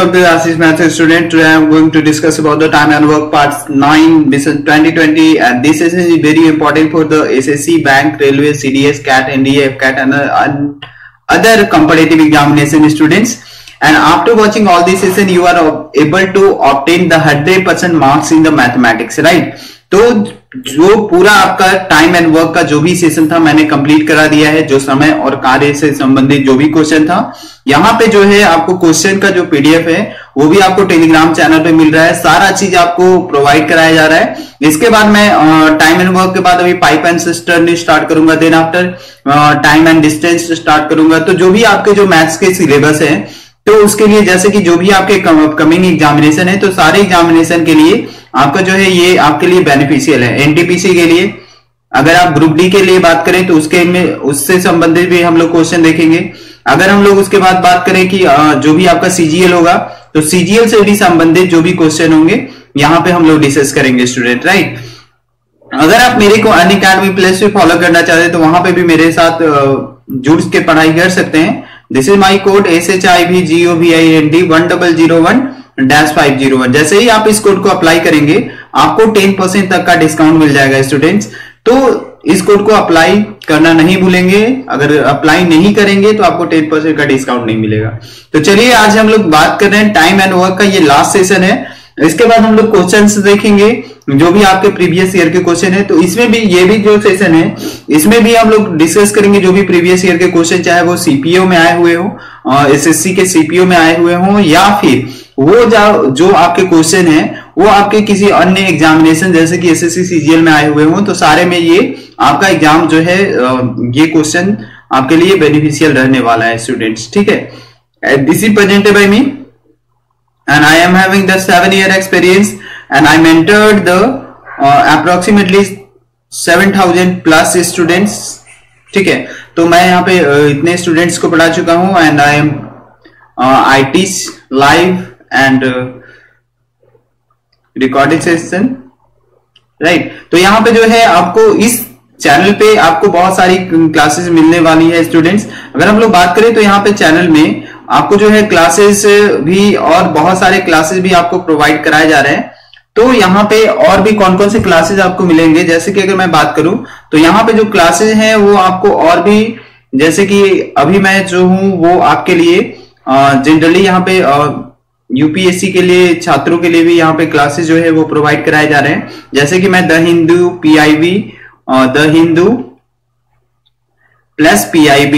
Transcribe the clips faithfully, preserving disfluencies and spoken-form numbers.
welcome to Ashish Math student. Today I am going to discuss about the time and work parts nine twenty twenty, and this is very important for the S S C, bank, railway, C D S, C A T, N D A, Afcat and uh, other competitive examination students. And after watching all this session, you are able to obtain the one hundred percent marks in the mathematics, right? तो जो पूरा आपका time and work का जो भी session था मैंने complete करा दिया है, जो समय और कार्य से संबंधित जो भी क्वेश्चन था, यहाँ पे जो है आपको क्वेश्चन का जो पीडीएफ है वो भी आपको टेलीग्राम चैनल पे मिल रहा है। सारा चीज आपको प्रोवाइड कराया जा रहा है। इसके बाद मैं टाइम एंड वर्क के बाद अभी पाइप एंड सिस्टर्न स्टार्ट करूंगा, then after time and distance start करूंगा। तो जो भी आपके जो मैथ्स के सिलेबस है, तो उसके लिए जैसे कि जो भी आपके कमिंग एग्जामिनेशन है, तो सारे एग्जामिनेशन के लिए आपका जो है ये आपके लिए बेनिफिशियल है। एनटीपीसी के लिए अगर आप ग्रुप डी के लिए बात करें तो उसके में उससे संबंधित भी हम लोग क्वेश्चन देखेंगे। अगर हम लोग उसके बाद बात करें कि जो भी आपका सीजीएल होगा, तो सीजीएल से भी संबंधित जो भी क्वेश्चन होंगे यहाँ पे हम लोग डिस्कस करेंगे स्टूडेंट, राइट। अगर आप मेरे को अन अकेडमी प्लेस पे फॉलो करना चाहते हैं तो वहां पे भी मेरे साथ जुड़ के पढ़ाई कर सकते हैं। This is my code S H I V G O V I N D one double zero one dash five zero one. जैसे ही आप इस कोड को अप्लाई करेंगे आपको टेन परसेंट तक का डिस्काउंट मिल जाएगा स्टूडेंट्स। तो इस कोड को अप्लाई करना नहीं भूलेंगे। अगर अप्लाई नहीं करेंगे तो आपको टेन परसेंट का डिस्काउंट नहीं मिलेगा। तो चलिए आज हम लोग बात कर रहे हैं टाइम एंड वर्क का, ये लास्ट सेशन है। इसके बाद हम लोग क्वेश्चंस देखेंगे जो भी आपके प्रीवियस ईयर के क्वेश्चन है। तो इसमें भी ये भी जो सेशन है इसमें भी हम लोग डिस्कस करेंगे जो भी प्रीवियस ईयर के क्वेश्चन, चाहे वो सीपीओ में आए हुए हो, एसएससी के सीपीओ में आए हुए हो, या फिर वो जो जो आपके क्वेश्चन है वो आपके किसी अन्य एग्जामिनेशन जैसे कि एसएससी सीजीएल में आए हुए हो, तो सारे में ये आपका एग्जाम जो है ये क्वेश्चन आपके लिए बेनिफिशियल रहने वाला है स्टूडेंट्स, ठीक है। This is presented by me and I am having the seven year experience and I mentored the uh, approximately seven thousand plus students, ठीक है। तो मैं यहाँ पे uh, इतने स्टूडेंट्स को पढ़ा चुका हूँ and I am uh, I teach live and uh, recorded session, right। तो यहाँ पे जो है आपको इस चैनल पे आपको बहुत सारी क्लासेस मिलने वाली है स्टूडेंट्स। अगर हम लोग बात करें तो यहाँ पे चैनल में आपको जो है क्लासेस भी और बहुत सारे क्लासेस भी आपको प्रोवाइड कराए जा रहे हैं। तो यहाँ पे और भी कौन कौन से क्लासेस आपको मिलेंगे, जैसे कि अगर मैं बात करूं तो यहाँ पे जो क्लासेस हैं वो आपको और भी, जैसे कि अभी मैं जो हूं वो आपके लिए जनरली यहाँ पे यूपीएससी के लिए छात्रों के लिए भी यहाँ पे क्लासेस जो है वो प्रोवाइड कराए जा रहे हैं। जैसे कि मैं the Hindu PIB, the Hindu plus PIB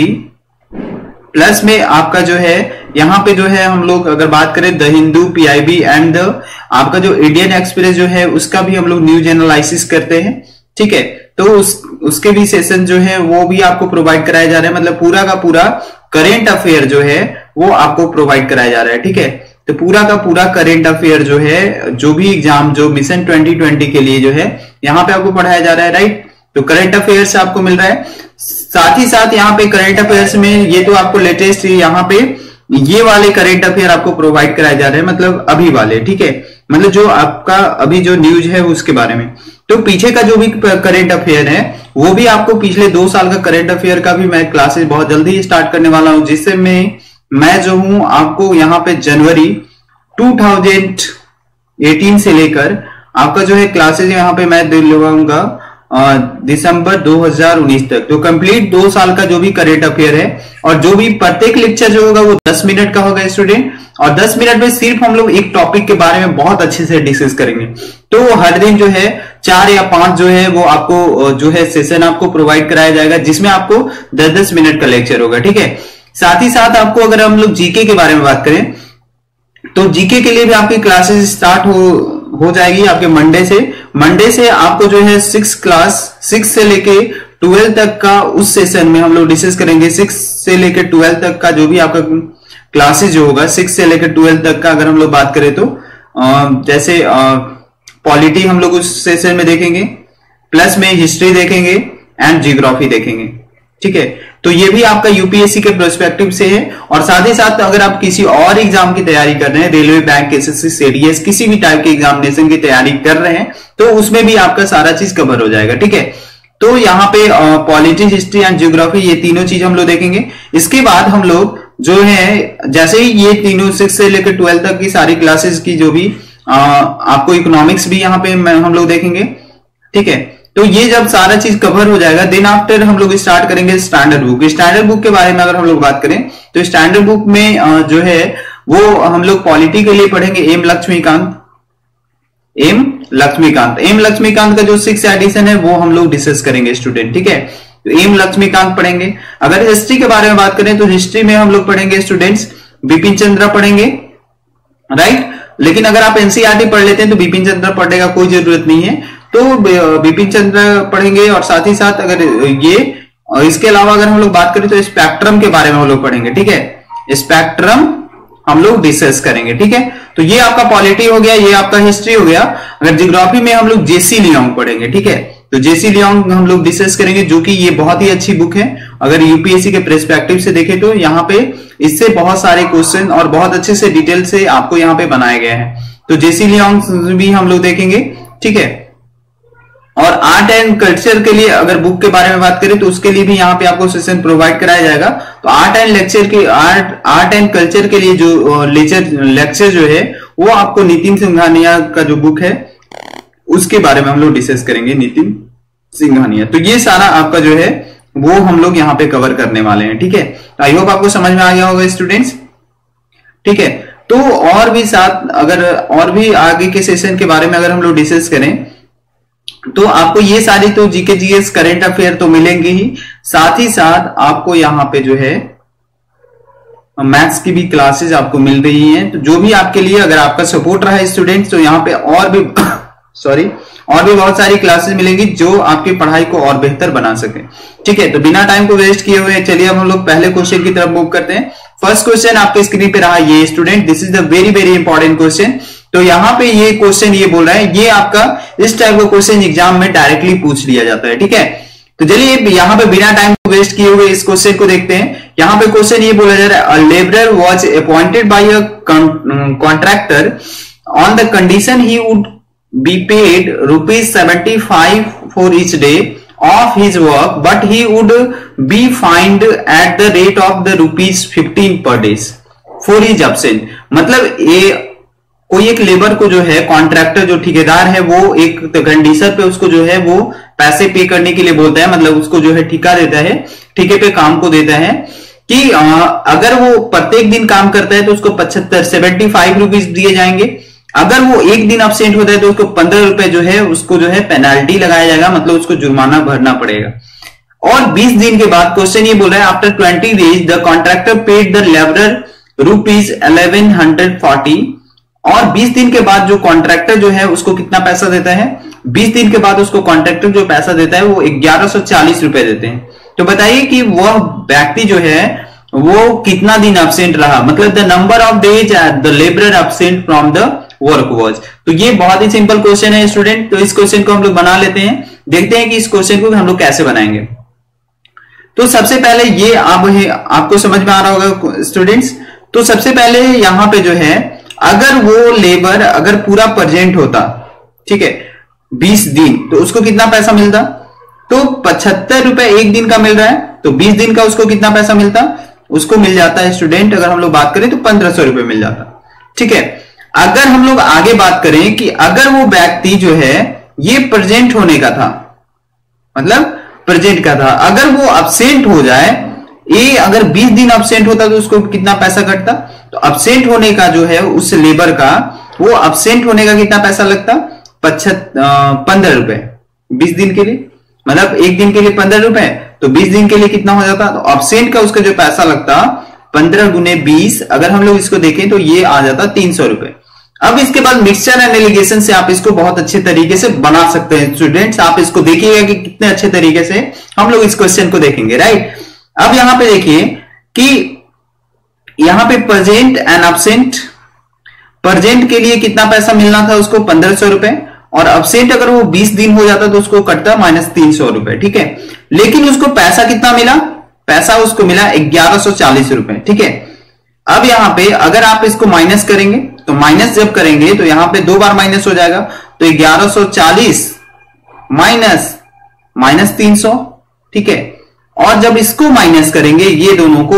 plus में आपका जो है यहाँ पे जो है हम लोग अगर बात करें द हिंदू पीआईबी एंड आपका जो इंडियन एक्सप्रेस जो है उसका भी हम लोग न्यूज एनालिसिस करते हैं, ठीक है। तो उस उसके भी सेशन जो है वो भी आपको प्रोवाइड कराया जा रहा है। मतलब पूरा का पूरा करेंट अफेयर जो है वो आपको प्रोवाइड कराया जा रहा है, ठीक है। तो पूरा का पूरा करेंट अफेयर जो है, जो भी एग्जाम जो मिशन ट्वेंटी ट्वेंटी के लिए जो है यहाँ पे आपको पढ़ाया जा रहा है, राइट। तो करंट अफेयर्स आपको मिल रहा है। साथ ही साथ यहाँ पे करंट अफेयर्स में ये तो आपको लेटेस्ट यहाँ पे ये वाले करंट अफेयर आपको प्रोवाइड कराए जा रहे हैं, मतलब अभी वाले, ठीक है। मतलब जो आपका अभी जो न्यूज है उसके बारे में। तो पीछे का जो भी करंट अफेयर है वो भी आपको पिछले दो साल का करंट अफेयर का भी मैं क्लासेस बहुत जल्दी स्टार्ट करने वाला हूं, जिससे मैं मैं जो हूं आपको यहाँ पे जनवरी टू थाउजेंड एटीन से लेकर आपका जो है क्लासेस यहाँ पे मैं दिलवाऊंगा दिसंबर दो हज़ार उन्नीस तक। तो कंप्लीट दो साल का जो भी करंट अफेयर है, और जो भी प्रत्येक लेक्चर जो होगा वो दस मिनट का होगा स्टूडेंट, और दस मिनट में सिर्फ हम लोग एक टॉपिक के बारे में बहुत अच्छे से डिस्कस करेंगे। तो हर दिन जो है चार या पांच जो है वो आपको जो है सेशन आपको प्रोवाइड कराया जाएगा, जिसमें आपको दस दस मिनट का लेक्चर होगा, ठीक है। साथ ही साथ आपको अगर हम लोग जीके के बारे में बात करें तो जीके के लिए भी आपकी क्लासेस स्टार्ट हो हो जाएगी आपके मंडे से। मंडे से आपको जो है सिक्स क्लास सिक्स से लेके ट्वेल्व तक का उस सेशन में हम लोग डिस्कस करेंगे। सिक्स से लेके ट्वेल्व तक का जो भी आपका क्लासेस जो होगा, सिक्स से लेकर ट्वेल्व तक का अगर हम लोग बात करें तो जैसे पॉलिटी हम लोग उस सेशन में देखेंगे, प्लस में हिस्ट्री देखेंगे एंड जियोग्राफी देखेंगे, ठीक है। तो ये भी आपका यूपीएससी के पर्सपेक्टिव से है। और साथ ही साथ अगर आप किसी और एग्जाम की तैयारी कर रहे हैं, रेलवे, बैंक, एसएससी, सीडीएस, किसी भी टाइप के एग्जामिनेशन की तैयारी कर रहे हैं, तो उसमें भी आपका सारा चीज कवर हो जाएगा, ठीक है। तो यहाँ पे पॉलिटी, हिस्ट्री एंड ज्योग्राफी ये तीनों चीज हम लोग देखेंगे। इसके बाद हम लोग जो है जैसे ही ये तीनों सिक्स से लेकर ट्वेल्थ तक की सारी क्लासेस की जो भी आ, आपको इकोनॉमिक्स भी यहाँ पे हम लोग देखेंगे, ठीक है। तो ये जब सारा चीज कवर हो जाएगा, देन आफ्टर हम लोग स्टार्ट करेंगे स्टैंडर्ड बुक। स्टैंडर्ड बुक के बारे में अगर हम लोग बात करें तो स्टैंडर्ड बुक में आ, जो है वो हम लोग पॉलिटी के लिए पढ़ेंगे M Laxmikanth, M Laxmikanth M Laxmikanth का जो सिक्स एडिशन है वो हम लोग डिस्कस करेंगे स्टूडेंट, ठीक है। तो एम लक्ष्मीकांत पढ़ेंगे। अगर हिस्ट्री के बारे में बात करें तो हिस्ट्री में हम लोग पढ़ेंगे स्टूडेंट्स बिपिन चंद्र पढ़ेंगे, राइट। लेकिन अगर आप एनसीईआरटी पढ़ लेते हैं तो बिपिन चंद्र पढ़ने का कोई जरूरत नहीं है, तो बिपिन चंद्र पढ़ेंगे। और साथ ही साथ अगर ये इसके अलावा अगर हम लोग बात करें तो स्पेक्ट्रम के बारे में हम लोग पढ़ेंगे, ठीक है। स्पेक्ट्रम हम लोग डिस्कस करेंगे, ठीक है। तो ये आपका पॉलिटी हो गया, ये आपका हिस्ट्री हो गया। अगर ज्योग्राफी में हम लोग जेसी लियोंग पढ़ेंगे, ठीक है। तो जेसी लियोंग हम लोग डिस्कस करेंगे, जो कि ये बहुत ही अच्छी बुक है। अगर यूपीएससी के पर्सपेक्टिव से देखें तो यहाँ पे इससे बहुत सारे क्वेश्चन और बहुत अच्छे से डिटेल से आपको यहाँ पे बनाए गए हैं। तो जेसी लियोंग भी हम लोग देखेंगे, ठीक है। और आर्ट एंड कल्चर के लिए अगर बुक के बारे में बात करें तो उसके लिए भी यहाँ पे आपको सेशन प्रोवाइड कराया जाएगा। तो आर्ट एंड लेक्चर के आर्ट आर्ट एंड कल्चर के लिए जो लेक्चर लेक्चर जो है वो आपको नितिन सिंघानिया का जो बुक है उसके बारे में हम लोग डिस्कस करेंगे, नितिन सिंघानिया। तो ये सारा आपका जो है वो हम लोग यहाँ पे कवर करने वाले हैं, ठीक है। आई होप आपको समझ में आ गया होगा स्टूडेंट्स, ठीक है। तो और भी साथ अगर और भी आगे के सेशन के बारे में अगर हम लोग डिस्कस करें तो आपको ये सारी तो जीके जीएस करंट अफेयर तो मिलेंगे ही, साथ ही साथ आपको यहाँ पे जो है मैथ्स की भी क्लासेस आपको मिल रही हैं। तो जो भी आपके लिए अगर आपका सपोर्ट रहा है स्टूडेंट्स तो यहाँ पे और भी सॉरी और भी बहुत सारी क्लासेस मिलेंगी जो आपकी पढ़ाई को और बेहतर बना सके, ठीक है। तो बिना टाइम को वेस्ट किए हुए चलिए अब हम लोग पहले क्वेश्चन की तरफ मूव करते हैं। फर्स्ट क्वेश्चन आपके स्क्रीन पे रहा ये student, this is the very very important question. तो यहाँ पे ये क्वेश्चन ये बोल रहा है, ये आपका इस टाइप का क्वेश्चन एग्जाम में डायरेक्टली पूछ लिया जाता है, ठीक है। तो चलिए यहाँ पे बिना टाइम को वेस्ट किए हुए इस क्वेश्चन को देखते हैं। यहाँ पे क्वेश्चन ये बोला जा रहा है, a labourer was appointed by a contractor on the condition he would be paid rupees seventy-five for each day of his work, but he would be fined at the rate of the rupees fifteen per days for his absence। मतलब ये कोई एक labour को जो है contractor जो ठेकेदार है वो एक कंडीशन पे उसको जो है वो पैसे पे करने के लिए बोलता है, मतलब उसको जो है ठेका देता है, ठेके पे काम को देता है कि आ, अगर वो प्रत्येक दिन काम करता है तो उसको पचहत्तर सेवेंटी फाइव रुपीज दिए जाएंगे। अगर वो एक दिन अब्सेंट होता है तो उसको पंद्रह रुपए जो है उसको जो है पेनाल्टी लगाया जाएगा, मतलब उसको जुर्माना भरना पड़ेगा। और बीस दिन के बाद क्वेश्चन ये बोल रहा है, after twenty days the contractor paid the labourer rupees eleven hundred forty. और बीस दिन के बाद जो कॉन्ट्रैक्टर जो है उसको कितना पैसा देता है, बीस दिन के बाद उसको कॉन्ट्रैक्टर जो पैसा देता है वो ग्यारह सौ चालीस रुपए देते हैं। तो बताइए कि वह व्यक्ति जो है वो कितना दिन अब्सेंट रहा, मतलब the number of days the labourer absent from the work was. तो ये बहुत ही सिंपल क्वेश्चन है स्टूडेंट। तो इस क्वेश्चन को हम लोग बना लेते हैं, देखते हैं कि इस क्वेश्चन को हम लोग कैसे बनाएंगे। तो सबसे पहले ये आप है, आपको समझ में आ रहा होगा स्टूडेंट्स। तो सबसे पहले यहां पे जो है अगर वो लेबर अगर पूरा प्रेजेंट होता, ठीक है, बीस दिन, तो उसको कितना पैसा मिलता, तो पचहत्तर रुपए एक दिन का मिल रहा है, तो बीस दिन का उसको कितना पैसा मिलता, उसको मिल जाता है स्टूडेंट अगर हम लोग बात करें तो पंद्रह सौ रुपए मिल जाता, ठीक है। अगर हम लोग आगे बात करें कि अगर वो व्यक्ति जो है ये प्रेजेंट होने का था, मतलब प्रेजेंट का था, अगर वो अब्सेंट हो जाए, ये अगर बीस दिन अब्सेंट होता तो उसको कितना पैसा कटता, तो अब्सेंट होने का जो है उस लेबर का वो अब्सेंट होने का कितना पैसा लगता, पचहत्तर पंद्रह रुपए बीस दिन के लिए, मतलब एक दिन के लिए पंद्रह रुपए, तो बीस दिन के लिए कितना हो जाता, तो अब्सेंट का उसका जो पैसा लगता पंद्रह गुने बीस, अगर हम लोग इसको देखें तो ये आ जाता तीन सौ रुपए। अब इसके बाद मिक्सचर एंड एलिगेशन से आप इसको बहुत अच्छे तरीके से बना सकते हैं स्टूडेंट्स। आप इसको देखिएगा कि कितने अच्छे तरीके से हम लोग इस क्वेश्चन को देखेंगे, राइट। अब यहां पे देखिए कि यहां पे प्रेजेंट एंड अब्सेंट, प्रेजेंट के लिए कितना पैसा मिलना था उसको पंद्रह सौ रुपए, और अब्सेंट अगर वो बीस दिन हो जाता तो उसको कटता माइनस तीन सौ रुपए, ठीक है। लेकिन उसको पैसा कितना मिला, पैसा उसको मिला ग्यारह सौ चालीस रुपए, ठीक है। अब यहां पे अगर आप इसको माइनस करेंगे तो माइनस जब करेंगे तो यहां पे दो बार माइनस हो जाएगा, तो ग्यारह सौ चालीस माइनस माइनस तीन सौ, ठीक है। और जब इसको माइनस करेंगे ये दोनों को,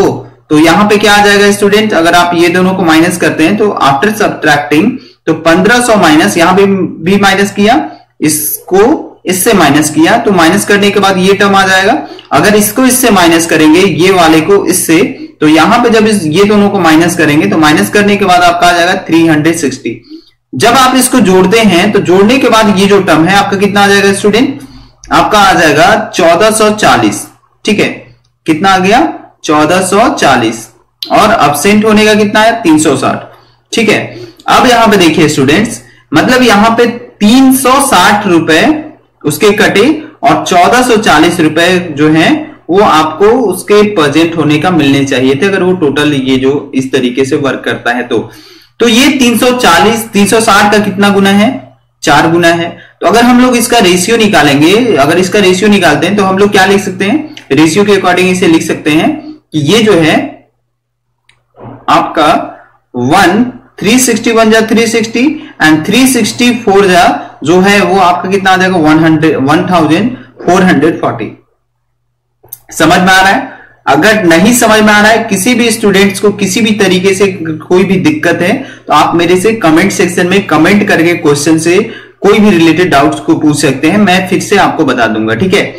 तो यहाँ पे क्या आ जाएगा स्टूडेंट, अगर आप ये दोनों को माइनस करते हैं तो आफ्टर सब्ट्रैक्टिंग, तो पंद्रह सौ माइनस, यहां पे भी माइनस किया, इसको इससे माइनस किया, तो माइनस करने के बाद ये टर्म आ जाएगा। अगर इसको इससे माइनस करेंगे, ये वाले को इससे, तो यहां पे जब इस ये दोनों को माइनस करेंगे तो माइनस करने के बाद आपका आ जाएगा तीन सौ साठ। जब आप इसको जोड़ते हैं तो जोड़ने के बाद ये जो टर्म है आपका कितना आ जाएगा स्टूडेंट, आपका आ जाएगा चौदह सौ चालीस। ठीक है, कितना आ गया, चौदह सौ चालीस, और अब्सेंट होने का कितना है, तीन सौ साठ। ठीक है, अब यहां पे देखिए स्टूडेंट्स, मतलब यहां पे तीन सौ साठ रुपए उसके कटे और चौदह सौ चालीस रुपए जो है वो आपको उसके प्रेजेंट होने का मिलने चाहिए थे, अगर वो टोटल ये जो इस तरीके से वर्क करता है तो तो ये तीन सौ चालीस तीन सौ साठ का कितना गुना है, चार गुना है। तो अगर हम लोग इसका रेशियो निकालेंगे, अगर इसका रेशियो निकालते हैं तो हम लोग क्या लिख सकते हैं, रेशियो के अकॉर्डिंग इसे लिख सकते हैं कि ये जो है आपका वन थ्री सिक्सटी वन जा three sixty and three sixty four जा जो है वो आपका कितना आ जाएगा, one hundred one thousand four hundred forty. समझ में आ रहा है? अगर नहीं समझ में आ रहा है, किसी भी स्टूडेंट्स को किसी भी तरीके से कोई भी दिक्कत है तो आप मेरे से कमेंट सेक्शन में कमेंट करके क्वेश्चन से कोई भी रिलेटेड डाउट्स को पूछ सकते हैं, मैं फिर से आपको बता दूंगा। ठीक है,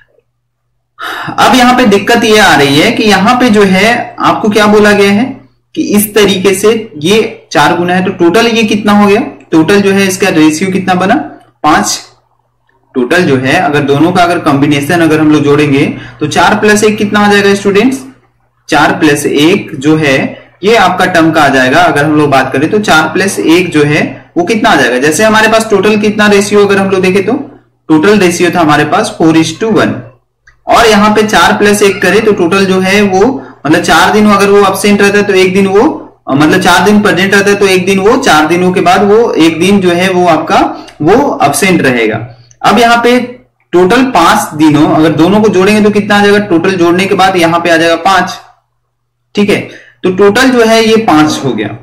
अब यहां पे दिक्कत ये आ रही है कि यहां पे जो है आपको क्या बोला गया है कि इस तरीके से ये चार गुना है, तो टोटल ये कितना हो गया, टोटल जो है इसका रेशियो कितना बना, पांच। टोटल जो है अगर दोनों का अगर कॉम्बिनेशन अगर हम लोग जोड़ेंगे तो चार प्लस एक कितना आ जाएगा स्टूडेंट्स, चार प्लस एक जो है ये आपका टर्म का आ जाएगा। अगर हम लोग बात करें तो चार प्लस एक जो है वो कितना आ जाएगा, जैसे हमारे पास टोटल कितना रेशियो अगर हम लोग देखें तो टोटल रेशियो था हमारे पास फोर इज टू वन, और यहाँ पे चार प्लस एक करे तो टोटल जो है वो मतलब चार दिन अगर वो अब्सेंट रहता है तो एक दिन वो मतलब चार दिन प्रेजेंट रहता है तो एक दिन वो, चार दिनों के बाद वो एक दिन जो है वो आपका वो अब्सेंट रहेगा। अब यहाँ पे टोटल पांच दिनों अगर दोनों को जोड़ेंगे तो कितना आ जाएगा, टोटल जोड़ने के बाद यहाँ पे आ जाएगा पांच। ठीक है, तो टोटल जो है ये पांच हो गया।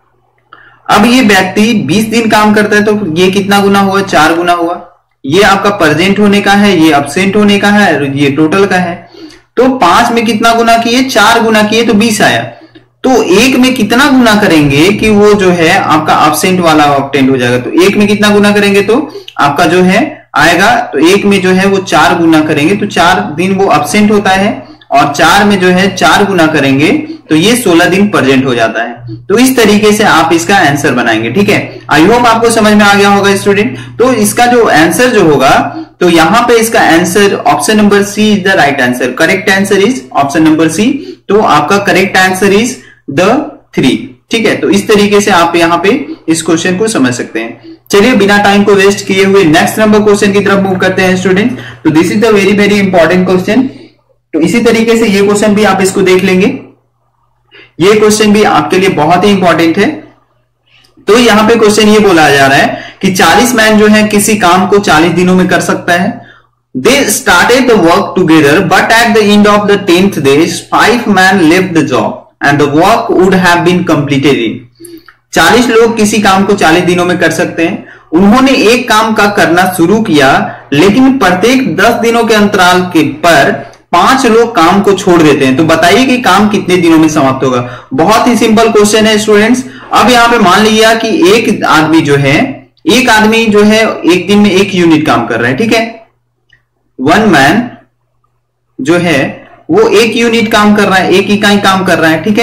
अब ये व्यक्ति बीस दिन काम करता है तो ये कितना गुना हुआ, चार गुना हुआ। ये आपका प्रेजेंट होने का है, ये अब्सेंट होने का है, ये टोटल का है। तो पांच में कितना गुना किए, चार गुना किए तो बीस आया। तो एक में कितना गुना करेंगे कि वो जो है आपका अब्सेंट वाला ऑब्टेंड हो जाएगा, तो एक में कितना गुना करेंगे तो आपका जो है आएगा, तो एक में जो है वो चार गुना करेंगे तो चार दिन वो अब्सेंट होता है, और चार में जो है चार गुना करेंगे तो ये सोलह दिन प्रेजेंट हो जाता है। तो इस तरीके से आप इसका आंसर बनाएंगे। ठीक है, आई होप आपको समझ में आ गया होगा स्टूडेंट। तो इसका जो आंसर जो होगा तो यहां पे इसका answer option number C is the right answer, correct answer is option number C. तो आपका correct answer is the three. ठीक है, तो इस तरीके से आप यहाँ पे इस क्वेश्चन को समझ सकते हैं। चलिए बिना टाइम को वेस्ट किए हुए नेक्स्ट नंबर क्वेश्चन की तरफ मूव करते हैं स्टूडेंट। तो this is the very very important question. तो इसी तरीके से ये क्वेश्चन भी आप इसको देख लेंगे, ये क्वेश्चन भी आपके लिए बहुत ही इंपॉर्टेंट है। तो यहां पे क्वेश्चन ये बोला जा रहा है कि चालीस मैन जो है किसी काम को चालीस दिनों में कर सकता है। They started the work together but at the end of the tenth day five man left the job and the work would have been completed in. चालीस लोग किसी काम को चालीस दिनों में कर सकते हैं। उन्होंने एक काम का करना शुरू किया, लेकिन प्रत्येक दस दिनों के अंतराल के पर पांच लोग काम को छोड़ देते हैं। तो बताइए कि काम कितने दिनों में समाप्त होगा। बहुत ही सिंपल क्वेश्चन है स्टूडेंट्स। अब यहां पे मान लीजिए कि एक आदमी जो है एक आदमी जो है एक दिन में एक यूनिट काम कर रहा है। ठीक है, वन मैन जो है वो एक यूनिट काम कर रहा है, एक इकाई काम कर रहा है। ठीक है,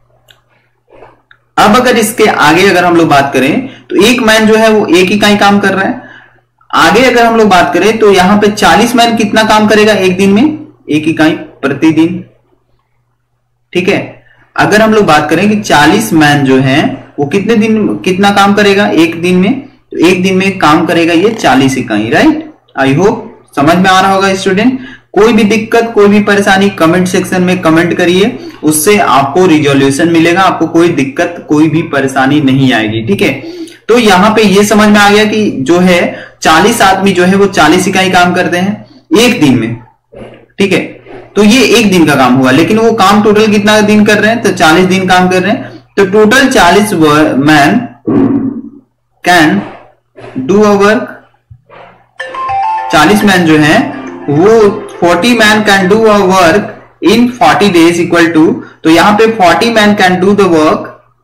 अब अगर इसके आगे अगर हम लोग बात करें तो एक मैन जो है वो एक इकाई काम कर रहा है। आगे अगर हम लोग बात करें तो यहां पे चालीस मैन कितना काम करेगा एक दिन में, एक इकाई प्रतिदिन। ठीक है, अगर हम लोग बात करें कि चालीस मैन जो है वो कितने दिन कितना काम करेगा एक दिन में, तो एक दिन में काम करेगा ये चालीस इकाई। राइट, आई होप समझ में आ रहा होगा स्टूडेंट। कोई भी दिक्कत कोई भी परेशानी कमेंट सेक्शन में कमेंट करिए, उससे आपको रिजोल्यूशन मिलेगा, आपको कोई दिक्कत कोई भी परेशानी नहीं आएगी। ठीक है, तो यहां पे ये समझ में आ गया कि जो है चालीस आदमी जो है वो चालीस इकाई काम करते हैं एक दिन में। ठीक है, तो ये एक दिन का काम हुआ, लेकिन वो काम टोटल कितना दिन कर रहे हैं, तो चालीस दिन काम कर रहे हैं। तो टोटल चालीस man can do a work, चालीस मैन जो है वो forty man can do a work in forty days equal to, तो यहाँ पे forty man can do the work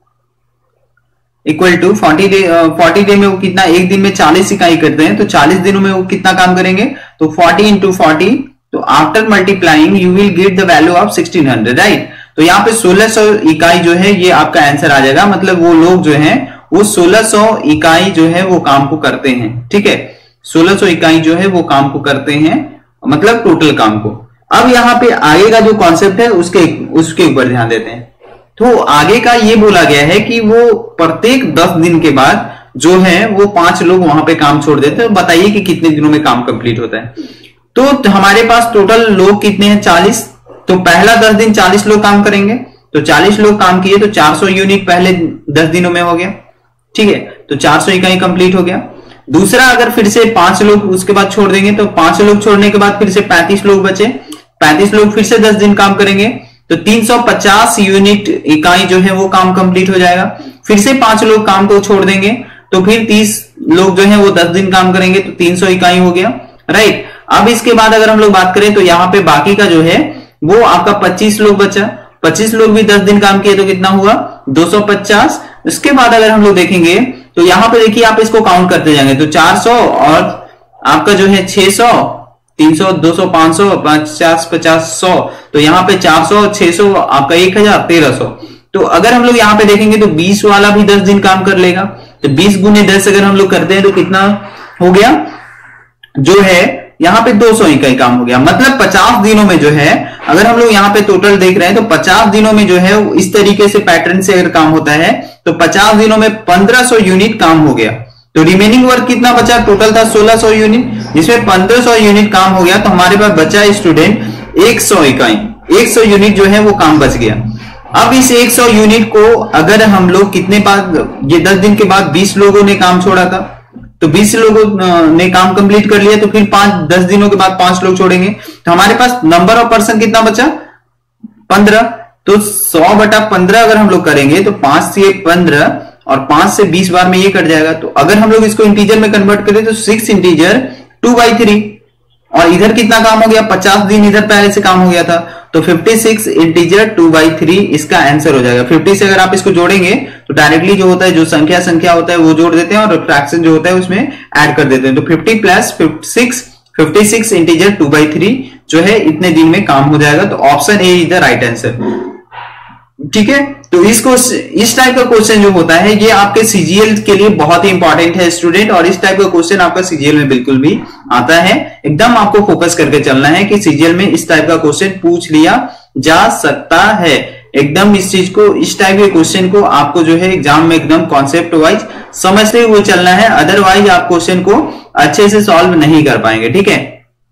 equal to forty day, forty day में वो कितना, एक दिन में चालीस इकाई करते हैं, तो चालीस दिनों में वो कितना काम करेंगे, तो फोर्टी इंटू फोर्टी, तो after multiplying you will get the value of sixteen hundred, right. तो यहाँ पे सोलह सौ इकाई जो है ये आपका आंसर आ जाएगा, मतलब वो लोग जो है वो सोलह सौ इकाई जो है वो काम को करते हैं, ठीक है, सोलह सौ इकाई जो है वो काम को करते हैं, मतलब टोटल काम को। अब यहाँ पे आगे का जो कॉन्सेप्ट है उसके उसके ऊपर ध्यान देते हैं। तो आगे का ये बोला गया है कि वो प्रत्येक दस दिन के बाद जो है वो पांच लोग वहां पे काम छोड़ देते हैं। बताइए कि कितने दिनों में काम कंप्लीट होता है। तो हमारे पास टोटल लोग कितने हैं, चालीस। तो पहला दस दिन चालीस लोग काम करेंगे, तो चालीस लोग काम किए तो चार सौ यूनिट पहले दस दिनों में हो गया, ठीक है, तो चार सौ इकाई कंप्लीट हो गया। दूसरा, अगर फिर से पांच लोग उसके बाद छोड़ देंगे तो पांच लोग छोड़ने के बाद फिर से पैंतीस लोग बचे, पैंतीस लोग फिर से दस दिन काम करेंगे तो तीन सौ पचास यूनिट इकाई जो है वो काम कंप्लीट हो जाएगा। फिर से पांच लोग काम को छोड़ देंगे तो फिर तीस लोग जो है वो दस दिन काम करेंगे तो तीन सौ इकाई हो गया, राइट। अब इसके बाद अगर हम लोग बात करें तो यहाँ पे बाकी का जो है वो आपका पच्चीस लोग बचा, पच्चीस लोग भी दस दिन काम किए तो कितना हुआ, दो सौ पचास। उसके बाद अगर हम लोग देखेंगे तो यहाँ पे देखिए आप इसको काउंट करते जाएंगे तो चार सौ और आपका जो है छह सौ, तीन सौ, दो सौ, पांच सौ, पचास, पचास, सौ, तो यहाँ पे चार सौ, छह सौ, आपका एक हजार, तेरह सौ। तो अगर हम लोग यहाँ पे देखेंगे तो बीस वाला भी दस दिन काम कर लेगा, तो बीस गुने दस अगर हम लोग करते हैं तो कितना हो गया, जो है यहाँ पे दो सौ इकाई काम हो गया। मतलब पचास दिनों में जो है, अगर हम लोग यहाँ पे टोटल देख रहे हैं तो पचास दिनों में जो है इस तरीके से पैटर्न से अगर काम होता है तो पचास दिनों में पंद्रह सौ यूनिट काम हो गया। तो रिमेनिंग वर्क कितना बचा, टोटल था सोलह सौ यूनिट, जिसमें पंद्रह सौ यूनिट काम हो गया, तो हमारे पास बचा स्टूडेंट एक सौ इकाई, एक सौ यूनिट जो है वो काम बच गया। अब इस एक सौ यूनिट को अगर हम लोग कितने बाद, ये दस दिन के बाद बीस लोगों ने काम छोड़ा था तो बीस लोगों ने काम कंप्लीट कर लिया, तो फिर पांच दस दिनों के बाद पांच लोग छोड़ेंगे तो हमारे पास नंबर ऑफ पर्सन कितना बचा, पंद्रह। तो सौ बटा पंद्रह अगर हम लोग करेंगे तो पांच से पंद्रह और पांच से बीस बार में ये कट जाएगा। तो अगर हम लोग इसको इंटीजर में कन्वर्ट करें तो six integer two by three, और इधर कितना काम हो गया, पचास दिन इधर पहले से काम हो गया था, तो छप्पन इंटीजर टू बाई थ्री इसका आंसर हो जाएगा। पचास से अगर आप इसको जोड़ेंगे तो डायरेक्टली जो होता है, जो संख्या संख्या होता है वो जोड़ देते हैं और फ्रैक्शन जो होता है उसमें ऐड कर देते हैं। तो पचास प्लस सिक्स, छप्पन इंटीजर टू बाई थ्री जो है इतने दिन में काम हो जाएगा। तो option A is the right answer, ठीक है। तो इसको इस टाइप का क्वेश्चन जो होता है ये आपके सीजीएल के लिए बहुत ही इंपॉर्टेंट है स्टूडेंट, और इस टाइप का क्वेश्चन आपका सीजीएल में बिल्कुल भी आता है। एकदम आपको फोकस करके चलना है कि सीजीएल में इस टाइप का क्वेश्चन पूछ लिया जा सकता है। एकदम इस चीज को, इस टाइप के क्वेश्चन को आपको जो है एग्जाम में एकदम कॉन्सेप्ट वाइज समझते हुए चलना है, अदरवाइज आप क्वेश्चन को अच्छे से सॉल्व नहीं कर पाएंगे, ठीक है।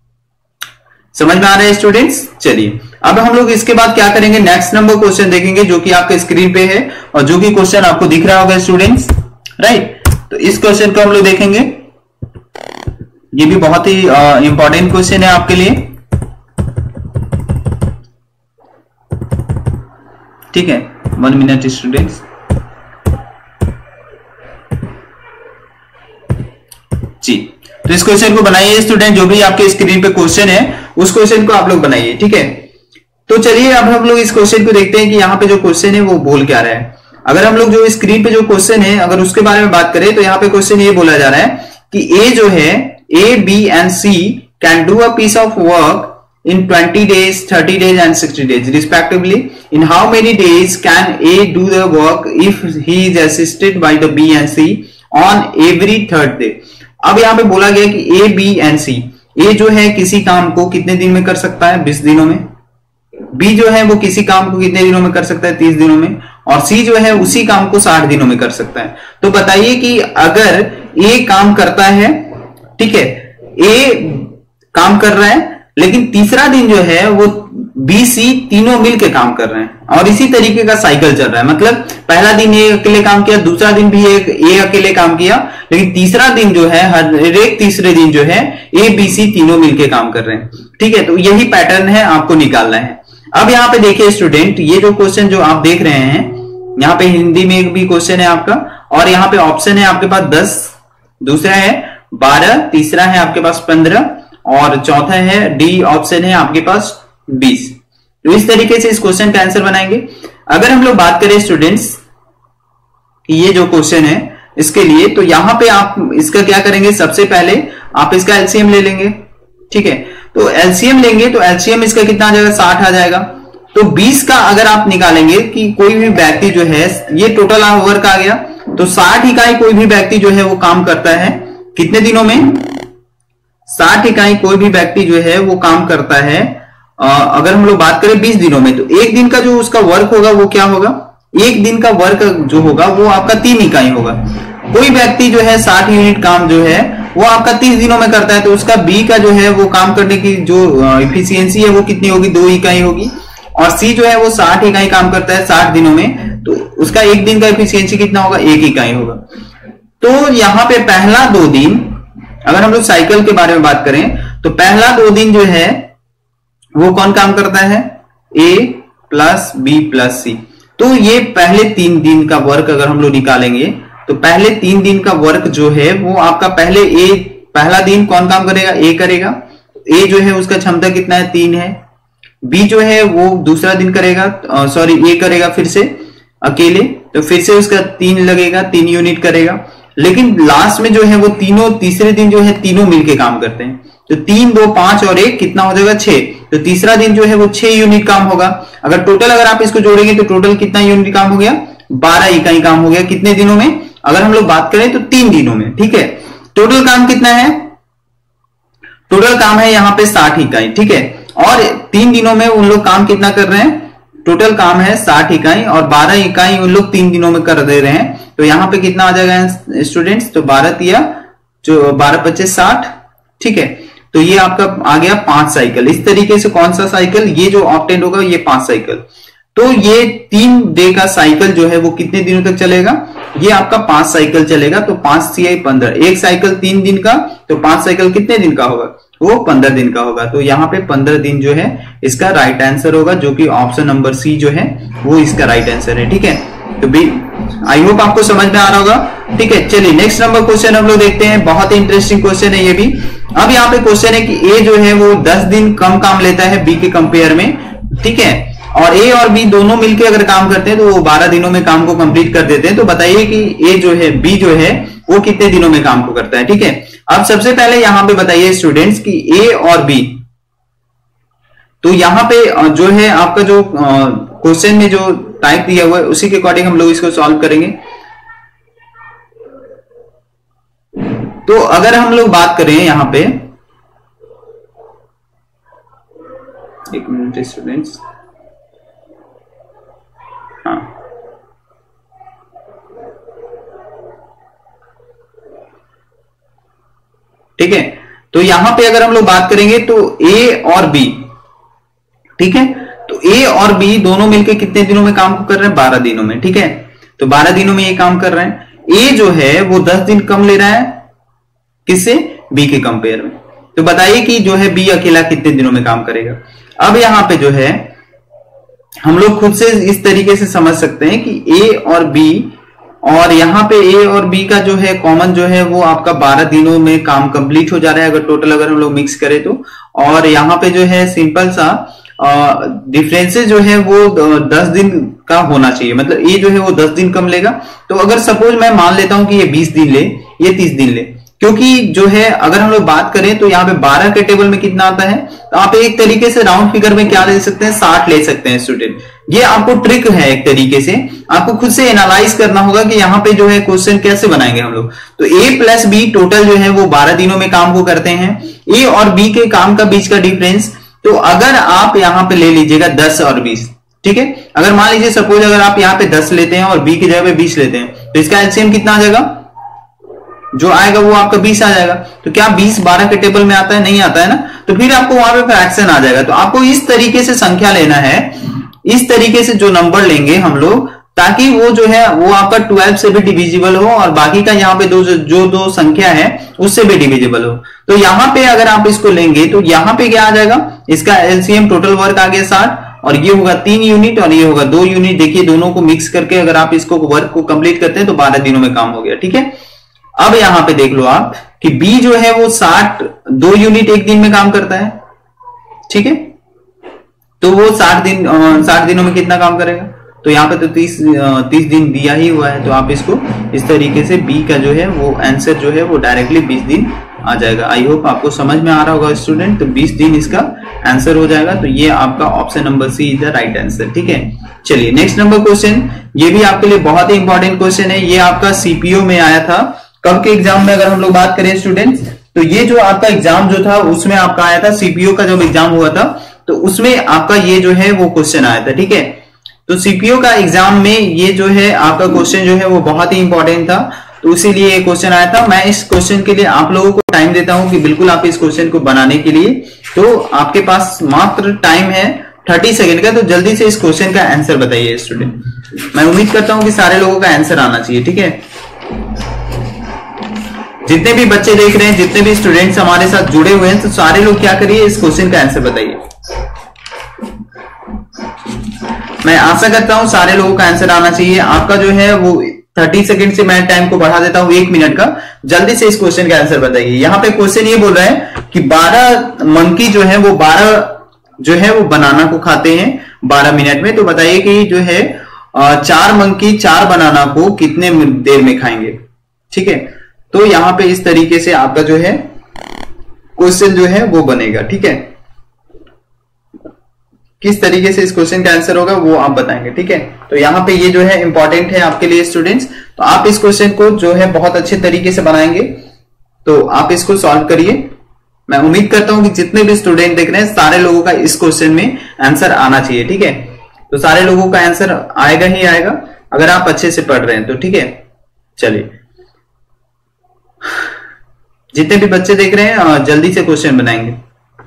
समझ में आ रहा है स्टूडेंट्स। चलिए अब हम लोग इसके बाद क्या करेंगे, नेक्स्ट नंबर क्वेश्चन देखेंगे जो कि आपके स्क्रीन पे है और जो कि क्वेश्चन आपको दिख रहा होगा स्टूडेंट्स, राइट। तो इस क्वेश्चन को हम लोग देखेंगे, ये भी बहुत ही इंपॉर्टेंट क्वेश्चन है आपके लिए, ठीक है। One minute students. जी, तो इस क्वेश्चन को बनाइए स्टूडेंट, जो भी आपके स्क्रीन पे क्वेश्चन है उस क्वेश्चन को आप लोग बनाइए, ठीक है। तो चलिए अब हम लोग इस क्वेश्चन को देखते हैं कि यहाँ पे जो क्वेश्चन है वो बोल क्या रहा है। अगर हम लोग जो स्क्रीन पे जो क्वेश्चन है अगर उसके बारे में बात करें तो यहाँ पे क्वेश्चन ये बोला जा रहा है कि ए जो है, A B and C can do a piece of work in twenty days, thirty days and sixty days respectively. In how many days can A do the work if he is assisted by the B and C on every third day? अब यहाँ पे बोला गया कि A, B and C, A जो है किसी काम को कितने दिन में कर सकता है, बीस दिनों में। B जो है वो किसी काम को कितने दिनों में कर सकता है, तीस दिनों में। और C जो है उसी काम को साठ दिनों में कर सकता है। तो बताइए कि अगर A काम करता है, ठीक है, A काम कर रहा है लेकिन तीसरा दिन जो है वो बी सी तीनों मिलके काम कर रहे हैं और इसी तरीके का साइकिल चल रहा है। मतलब पहला दिन ए अकेले काम किया, दूसरा दिन भी एक ए अकेले काम किया, लेकिन तीसरा दिन जो है, हर एक तीसरे दिन जो है ए बी सी तीनों मिलके काम कर रहे हैं, ठीक है। तो यही पैटर्न है, आपको निकालना है। अब यहाँ पे देखिए स्टूडेंट, ये जो क्वेश्चन जो आप देख रहे हैं, यहाँ पे हिंदी में एक भी क्वेश्चन है आपका, और यहाँ पे ऑप्शन है आपके पास दस, दूसरा है बारह, तीसरा है आपके पास पंद्रह और चौथा है डी ऑप्शन है आपके पास बीस। तो इस तरीके से इस क्वेश्चन का आंसर बनाएंगे। अगर हम लोग बात करें स्टूडेंट्स कि ये जो क्वेश्चन है इसके लिए, तो यहां पे आप इसका क्या करेंगे, सबसे पहले आप इसका एलसीएम ले लेंगे, ठीक है। तो एलसीएम लेंगे तो एलसीएम इसका कितना आ जाएगा, साठ आ जाएगा। तो बीस का अगर आप निकालेंगे कि कोई भी व्यक्ति जो है, ये टोटल वर्क आ गया, तो साठ इकाई कोई भी व्यक्ति जो है वो काम करता है कितने दिनों में, साठ इकाई कोई भी व्यक्ति जो है वो काम करता है आ, अगर हम लोग बात करें बीस दिनों में, तो एक दिन का जो उसका वर्क होगा वो क्या होगा, एक दिन का वर्क जो होगा वो आपका तीन इकाई होगा। कोई व्यक्ति जो है साठ यूनिट काम जो है वो आपका तीस दिनों में करता है, तो उसका बी का जो है वो काम करने की जो इफिशियंसी है वो कितनी होगी, दो इकाई होगी। और सी जो है वो साठ इकाई काम करता है साठ दिनों में, तो उसका एक दिन का इफिशियंसी कितना होगा, एक इकाई होगा। तो यहाँ पे पहला दो दिन, अगर हम लोग साइकिल के बारे में बात करें तो पहला दो दिन जो है वो कौन काम करता है, A plus B plus C. तो ये पहले तीन दिन का वर्क अगर हम लोग निकालेंगे तो पहले तीन दिन का वर्क जो है वो आपका पहले ए, पहला दिन कौन काम करेगा, ए करेगा। ए जो है उसका क्षमता कितना है, तीन है। बी जो है वो दूसरा दिन करेगा, सॉरी ए करेगा फिर से अकेले, तो फिर से उसका तीन लगेगा, तीन यूनिट करेगा। लेकिन लास्ट में जो है वो तीनों तीसरे दिन जो है तीनों मिलके काम करते हैं, तो तीन दो पांच और एक कितना हो जाएगा, छह। तो तीसरा दिन जो है वो छह यूनिट काम होगा। अगर टोटल अगर आप इसको जोड़ेंगे तो टोटल कितना यूनिट काम हो गया, बारह इकाई काम हो गया। कितने दिनों में, अगर हम लोग बात करें तो तीन दिनों में, ठीक है। टोटल काम कितना है, टोटल काम है यहाँ पे साठ इकाई, ठीक है। और तीन दिनों में उन लोग काम कितना कर रहे हैं, टोटल काम है साठ इकाई और बारह इकाई उन लोग तीन दिनों में कर दे रहे हैं। तो यहाँ पे कितना आ जाएगा स्टूडेंट्स, तो बारह तिया जो बारह पच्चीस साठ, ठीक है। तो ये आपका आ गया पांच साइकिल। इस तरीके से कौन सा साइकिल, ये जो ऑक्टेंट होगा ये पांच साइकिल। तो ये तीन डे का साइकिल जो है वो कितने दिनों तक चलेगा, ये आपका पांच साइकिल चलेगा। तो पांच सी पंद्रह, एक साइकिल तीन दिन का, तो पांच साइकिल कितने दिन का होगा, वो पंद्रह दिन का होगा। तो यहाँ पे पंद्रह दिन जो है इसका राइट आंसर होगा, जो कि ऑप्शन नंबर सी जो है वो इसका राइट आंसर है, ठीक है। तो भी आई होप आपको समझ में आ रहा होगा, ठीक है। चलिए नेक्स्ट नंबर क्वेश्चन हम लोग देखते हैं, बहुत ही इंटरेस्टिंग क्वेश्चन है ये भी। अब यहाँ पे क्वेश्चन है कि ए जो है वो दस दिन कम काम लेता है बी के कंपेयर में, ठीक है। और ए और बी दोनों मिलकर अगर काम करते हैं तो वो बारह दिनों में काम को कंप्लीट कर देते हैं। तो बताइए कि ए जो है, बी जो है वो कितने दिनों में काम को करता है, ठीक है। अब सबसे पहले यहां पे बताइए स्टूडेंट्स कि ए और बी, तो यहां पे जो है आपका जो क्वेश्चन में जो टाइप दिया हुआ है उसी के अकॉर्डिंग हम लोग इसको सॉल्व करेंगे। तो अगर हम लोग बात करें यहां पे, एक मिनट स्टूडेंट्स, हाँ ठीक है। तो यहां पे अगर हम लोग बात करेंगे तो ए और बी, ठीक है। तो ए और बी दोनों मिलकर कितने दिनों में काम कर रहे हैं, बारह दिनों में, ठीक है। तो बारह दिनों में ये काम कर रहे हैं। ए जो है वो दस दिन कम ले रहा है किससे, बी के कंपेयर में। तो बताइए कि जो है बी अकेला कितने दिनों में काम करेगा। अब यहां पे जो है हम लोग खुद से इस तरीके से समझ सकते हैं कि ए और बी, और यहाँ पे ए और बी का जो है कॉमन जो है वो आपका बारह दिनों में काम कंप्लीट हो जा रहा है अगर टोटल अगर हम लोग मिक्स करें तो। और यहाँ पे जो है सिंपल सा डिफरेंसेस जो है वो दस दिन का होना चाहिए, मतलब ए जो है वो दस दिन कम लेगा। तो अगर सपोज मैं मान लेता हूं कि ये बीस दिन ले, ये तीस दिन ले, क्योंकि जो है अगर हम लोग बात करें तो यहाँ पे बारह के टेबल में कितना आता है, तो आप एक तरीके से राउंड फिगर में क्या ले सकते हैं, साठ ले सकते हैं स्टूडेंट। ये आपको ट्रिक है, एक तरीके से आपको खुद से एनालाइज करना होगा कि यहाँ पे जो है क्वेश्चन कैसे बनाएंगे हम लोग। तो ए प्लस बी टोटल जो है वो बारह दिनों में काम को करते हैं। ए और बी के काम का बीच का डिफरेंस, तो अगर आप यहाँ पे ले लीजिएगा दस और बीस, ठीक है। अगर मान लीजिए सपोज अगर आप यहाँ पे दस लेते हैं और बी की जगह पे बीस लेते हैं, तो इसका एलसीएम कितना आ जाएगा, जो आएगा वो आपका बीस आ जाएगा। तो क्या बीस बारह के टेबल में आता है, नहीं आता है ना। तो फिर आपको वहां पे फ्रैक्शन आ जाएगा। तो आपको इस तरीके से संख्या लेना है, इस तरीके से जो नंबर लेंगे हम लोग, ताकि वो जो है वो आपका ट्वेल्व से भी डिविजिबल हो और बाकी का यहाँ पे दो जो दो संख्या है उससे भी डिविजिबल हो। तो यहाँ पे अगर आप इसको लेंगे तो यहाँ पे क्या आ जाएगा, इसका एलसीएम टोटल वर्क आ गया साठ, और ये होगा तीन यूनिट और ये होगा दो यूनिट। देखिए दोनों को मिक्स करके अगर आप इसको वर्क को कंप्लीट करते हैं तो बारह दिनों में काम हो गया, ठीक है। अब यहां पे देख लो आप कि बी जो है वो साठ दो यूनिट एक दिन में काम करता है, ठीक है। तो वो साठ दिन साठ दिनों में कितना काम करेगा? तो यहाँ पे तो तीस तीस दिन दिया ही हुआ है, तो आप इसको इस तरीके से बी का जो है वो आंसर जो है वो डायरेक्टली बीस दिन आ जाएगा। आई होप आपको समझ में आ रहा होगा स्टूडेंट। तो बीस दिन इसका आंसर हो जाएगा। तो ये आपका option number C is the right answer. ठीक है, चलिए नेक्स्ट नंबर क्वेश्चन, ये भी आपके लिए बहुत ही इंपॉर्टेंट क्वेश्चन है। ये आपका सीपीओ में आया था। कब के एग्जाम में अगर हम लोग बात करें स्टूडेंट्स, तो ये जो आपका एग्जाम जो था उसमें आपका आया था, सीपीओ का जब एग्जाम हुआ था तो उसमें आपका ये जो है वो क्वेश्चन आया था। ठीक है, तो सीपीओ का एग्जाम में ये जो है आपका क्वेश्चन जो है वो बहुत ही इंपॉर्टेंट था, तो इसीलिए ये क्वेश्चन आया था। मैं इस क्वेश्चन के लिए आप लोगों को टाइम देता हूं कि बिल्कुल आप इस क्वेश्चन को बनाने के लिए, तो आपके पास मात्र टाइम है तीस सेकंड का। तो जल्दी से इस क्वेश्चन का आंसर बताइए स्टूडेंट। मैं उम्मीद करता हूं कि सारे लोगों का आंसर आना चाहिए। ठीक है, जितने भी बच्चे देख रहे हैं, जितने भी स्टूडेंट्स हमारे साथ जुड़े हुए हैं, तो सारे लोग क्या करिए, इस क्वेश्चन का आंसर बताइए। मैं आशा करता हूं सारे लोगों का आंसर आना चाहिए। आपका जो है वो तीस सेकंड से मैं टाइम को बढ़ा देता हूं एक मिनट का। जल्दी से इस क्वेश्चन का आंसर बताइए। यहाँ पे क्वेश्चन ये बोल रहा है कि बारह मंकी जो है वो बारह जो है वो बनाना को खाते हैं बारह मिनट में। तो बताइए कि जो है चार मंकी चार बनाना को कितने देर में खाएंगे। ठीक है, तो यहाँ पे इस तरीके से आपका जो है क्वेश्चन जो है वो बनेगा। ठीक है, किस तरीके से इस क्वेश्चन का आंसर होगा वो आप बताएंगे। ठीक है, तो यहाँ पे ये जो है इंपॉर्टेंट है आपके लिए स्टूडेंट्स। तो आप इस क्वेश्चन को जो है बहुत अच्छे तरीके से बनाएंगे, तो आप इसको सॉल्व करिए। मैं उम्मीद करता हूं कि जितने भी स्टूडेंट देख रहे हैं सारे लोगों का इस क्वेश्चन में आंसर आना चाहिए। ठीक है, तो सारे लोगों का आंसर आएगा ही आएगा अगर आप अच्छे से पढ़ रहे हैं तो। ठीक है, चलिए जितने भी बच्चे देख रहे हैं जल्दी से क्वेश्चन बनाएंगे।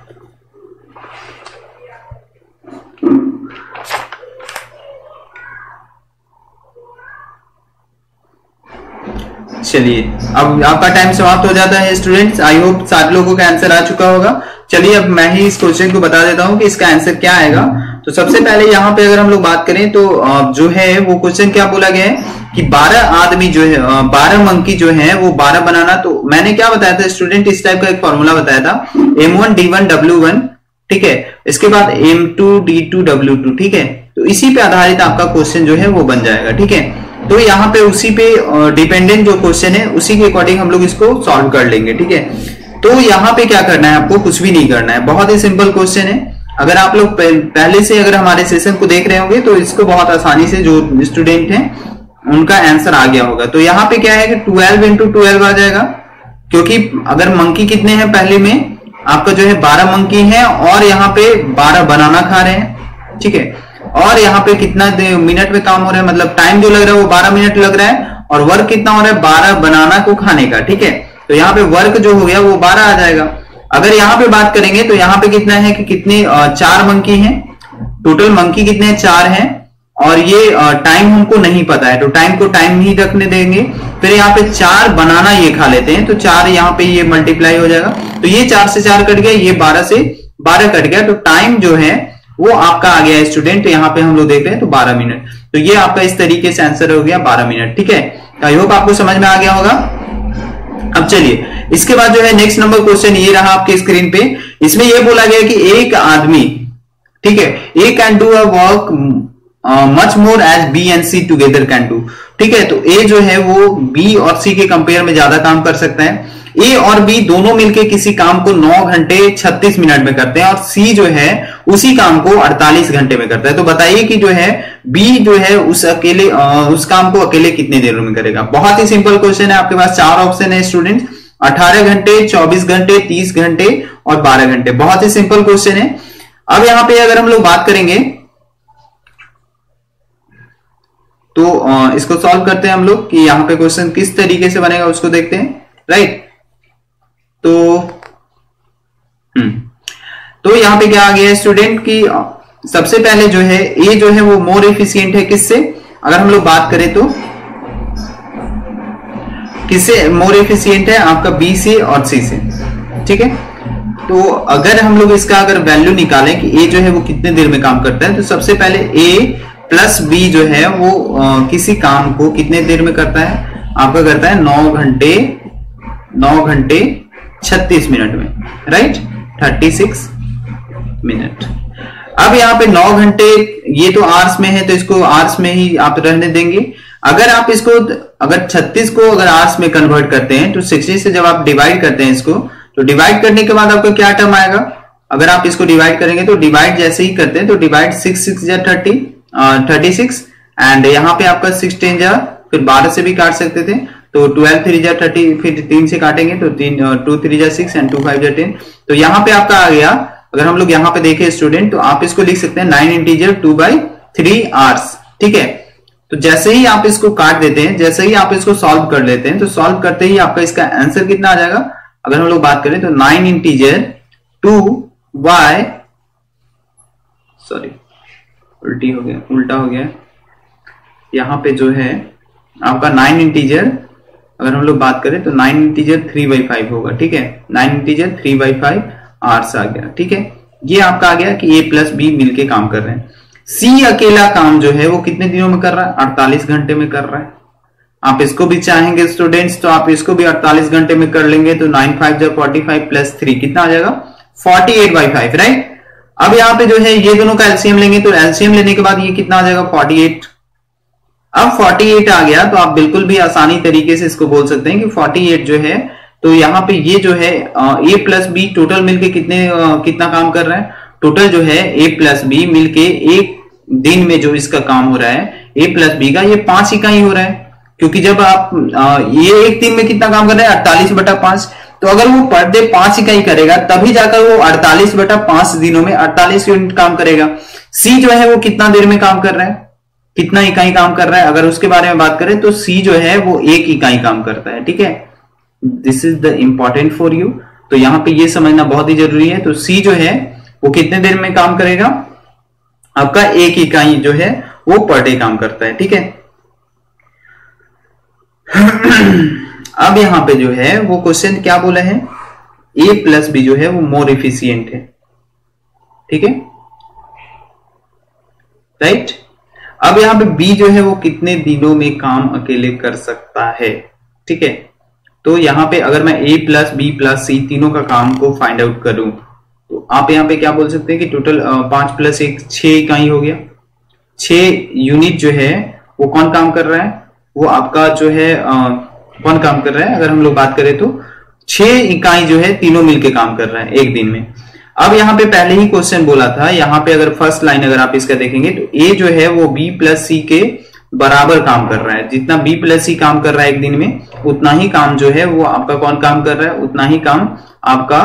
चलिए अब आपका टाइम समाप्त हो जाता है स्टूडेंट्स। आई होप सारे लोगों का आंसर आ चुका होगा। चलिए अब मैं ही इस क्वेश्चन को बता देता हूं कि इसका आंसर क्या आएगा। तो सबसे पहले यहाँ पे अगर हम लोग बात करें तो जो है वो क्वेश्चन क्या बोला गया है कि बारह आदमी जो है बारह मंकी जो है वो बारह बनाना। तो मैंने क्या बताया था स्टूडेंट, इस टाइप का एक फॉर्मूला बताया था, M one D one W one. ठीक है, इसके बाद M two D two W two. ठीक है, तो इसी पे आधारित आपका क्वेश्चन जो है वो बन जाएगा। ठीक है, तो यहाँ पे उसी पे डिपेंडेंट जो क्वेश्चन है उसी के अकॉर्डिंग हम लोग इसको सॉल्व कर लेंगे। ठीक है, तो यहाँ पे क्या करना है, आपको कुछ भी नहीं करना है, बहुत ही सिंपल क्वेश्चन है। अगर आप लोग पहले से अगर हमारे सेशन को देख रहे होंगे तो इसको बहुत आसानी से जो स्टूडेंट हैं उनका आंसर आ गया होगा। तो यहाँ पे क्या है कि ट्वेल्व इंटू ट्वेल्व आ जाएगा, क्योंकि अगर मंकी कितने हैं, पहले में आपका जो है बारह मंकी है और यहाँ पे बारह बनाना खा रहे हैं। ठीक है, और यहाँ पे कितना मिनट में काम हो रहा है, मतलब टाइम जो लग रहा है वो बारह मिनट लग रहा है, और वर्क कितना हो रहा है, बारह बनाना को खाने का। ठीक है, तो यहाँ पे वर्क जो हो गया वो बारह आ जाएगा। अगर यहाँ पे बात करेंगे तो यहाँ पे कितना है कि कितने चार मंकी हैं, टोटल मंकी कितने हैं, चार हैं, और ये टाइम हमको नहीं पता है तो टाइम को टाइम ही रखने देंगे। फिर यहाँ पे चार बनाना ये खा लेते हैं, तो चार यहाँ पे ये मल्टीप्लाई हो जाएगा, तो ये चार से चार कट गया, ये बारह से बारह कट गया, तो टाइम जो है वो आपका आ गया स्टूडेंट। यहाँ पे हम लोग देख रहे हैं तो बारह मिनट, तो ये आपका इस तरीके से आंसर हो गया बारह मिनट। ठीक है, आई होप आपको समझ में आ गया होगा। अब चलिए इसके बाद जो है नेक्स्ट नंबर क्वेश्चन ये रहा आपके स्क्रीन पे। इसमें ये बोला गया कि एक आदमी, ठीक है, A can do a work much more as B and C together can do. ठीक है, तो ए जो है वो बी और सी के कंपेयर में ज्यादा काम कर सकता है। ए और बी दोनों मिलकर किसी काम को नौ घंटे छत्तीस मिनट में करते हैं और सी जो है उसी काम को अड़तालीस घंटे में करता है। तो बताइए कि जो है बी जो है उस अकेले उस काम को अकेले कितनी देर में करेगा। बहुत ही सिंपल क्वेश्चन है, आपके पास चार ऑप्शन है स्टूडेंट, अठारह घंटे, चौबीस घंटे, तीस घंटे और बारह घंटे। बहुत ही सिंपल क्वेश्चन है। अब यहां पे अगर हम लोग बात करेंगे तो इसको सॉल्व करते हैं हम लोग कि यहां पे क्वेश्चन किस तरीके से बनेगा उसको देखते हैं, राइट। तो हम्म तो यहां पे क्या आ गया स्टूडेंट कि सबसे पहले जो है ए जो है वो मोर एफिशिएंट है किससे, अगर हम लोग बात करें तो किससे मोर एफिशिएंट है, आपका बी से और सी से। ठीक है, तो अगर हम लोग इसका अगर वैल्यू निकालें कि ए जो है वो कितने देर में काम करता है, तो सबसे पहले ए प्लस बी जो है वो आ, किसी काम को कितने देर में करता है, आपका करता है नौ घंटे नौ घंटे छत्तीस मिनट में, राइट, थर्टी सिक्स मिनट। अब यहाँ पे नौ घंटे, ये तो आवर्स में है तो इसको आवर्स में ही आप रहने देंगे। अगर आप इसको अगर छत्तीस को अगर आवर्स में कन्वर्ट करते हैं तो साठ से जब आप डिवाइड करते हैं इसको, तो डिवाइड करने के बाद आपका क्या टर्म आएगा, अगर आप इसको डिवाइड करेंगे तो डिवाइड जैसे ही करते हैं तो डिवाइड सिक्स सिक्स जा थर्टी थर्टी सिक्स एंड यहाँ पे आपका सिक्सटीन जा, फिर बारह से भी काट सकते थे तो ट्वेल्व थ्री जा थर्टी, फिर तीन से काटेंगे तो तीन टू थ्री जा सिक्स एंड टू फाइव जा टेन। तो यहाँ पे आपका आ गया, अगर हम लोग यहाँ पे देखें स्टूडेंट तो आप इसको लिख सकते हैं nine integer two by three hours. ठीक है, तो जैसे ही आप इसको काट देते हैं, जैसे ही आप इसको सॉल्व कर लेते हैं तो सॉल्व करते ही आपका इसका आंसर कितना आ जाएगा, अगर हम लोग बात करें तो nine integer two by sorry उल्टी हो गया उल्टा हो गया यहाँ पे जो है आपका नाइन इंटीजर, अगर हम लोग बात करें तो nine integer three by five होगा। ठीक है, nine integer three by five hours आ गया। ठीक है, ये आपका आ गया कि ए प्लस बी मिलके काम कर रहे हैं। सी अकेला काम जो है वो कितने दिनों में कर रहा है, अड़तालीस घंटे में कर रहा है। आप इसको भी चाहेंगे स्टूडेंट्स तो आप इसको भी अड़तालीस घंटे में कर लेंगे तो नाइन फाइव जो फोर्टी फाइव प्लस थ्री कितना आ जाएगा, forty eight by five, right. अब यहाँ पे जो है ये दोनों का एलसीएम लेंगे तो एलसीएम लेने के बाद ये कितना आ जाएगा, फोर्टी एट। अब फोर्टी एट आ गया तो आप बिल्कुल भी आसानी तरीके से इसको बोल सकते हैं कि फोर्टी एट जो है, तो यहाँ पे ये जो है ए प्लस बी टोटल मिलके कितने आ, कितना काम कर रहा है, टोटल जो है ए प्लस बी मिलके एक दिन में जो इसका काम हो रहा है ए प्लस बी का, ये पांच इकाई हो रहा है। क्योंकि जब आप आ, ये एक दिन में कितना काम कर रहा है, अड़तालीस बटा पांच, तो अगर वो पर डे पांच इकाई करेगा तभी जाकर वो अड़तालीस बटा पांच दिनों में अड़तालीस यूनिट काम करेगा। सी जो है वो कितना देर में काम कर रहा है, कितना इकाई काम कर रहा है, अगर उसके बारे में बात करें तो सी जो है वो एक इकाई काम करता है। ठीक है, this is the important for you, तो यहां पे ये समझना बहुत ही जरूरी है। तो सी जो है वो कितने देर में काम करेगा, आपका एक इकाई जो है वो पर डे काम करता है। ठीक है, अब यहां पे जो है वो क्वेश्चन क्या बोला है, ए प्लस बी जो है वो मोर एफिशिएंट है। ठीक है, राइट। अब यहां पे बी जो है वो कितने दिनों में काम अकेले कर सकता है। ठीक है, तो यहां पे अगर मैं A plus B plus C तीनों का काम को फाइंड आउट करूं तो आप यहां पे क्या बोल सकते हैं कि टोटल पांच प्लस एक छह इकाई हो गया। छह यूनिट जो है वो कौन काम कर रहा है, वो आपका जो है आ, कौन काम कर रहा है, अगर हम लोग बात करें तो छह इकाई जो है तीनों मिलके काम कर रहा है एक दिन में। अब यहाँ पे पहले ही क्वेश्चन बोला था, यहाँ पे अगर फर्स्ट लाइन अगर आप इसका देखेंगे तो ए जो है वो बी प्लस सी के बराबर काम कर रहा है। जितना बी प्लस सी काम कर रहा है एक दिन में, उतना ही काम जो है वो आपका कौन काम कर रहा है, उतना ही काम आपका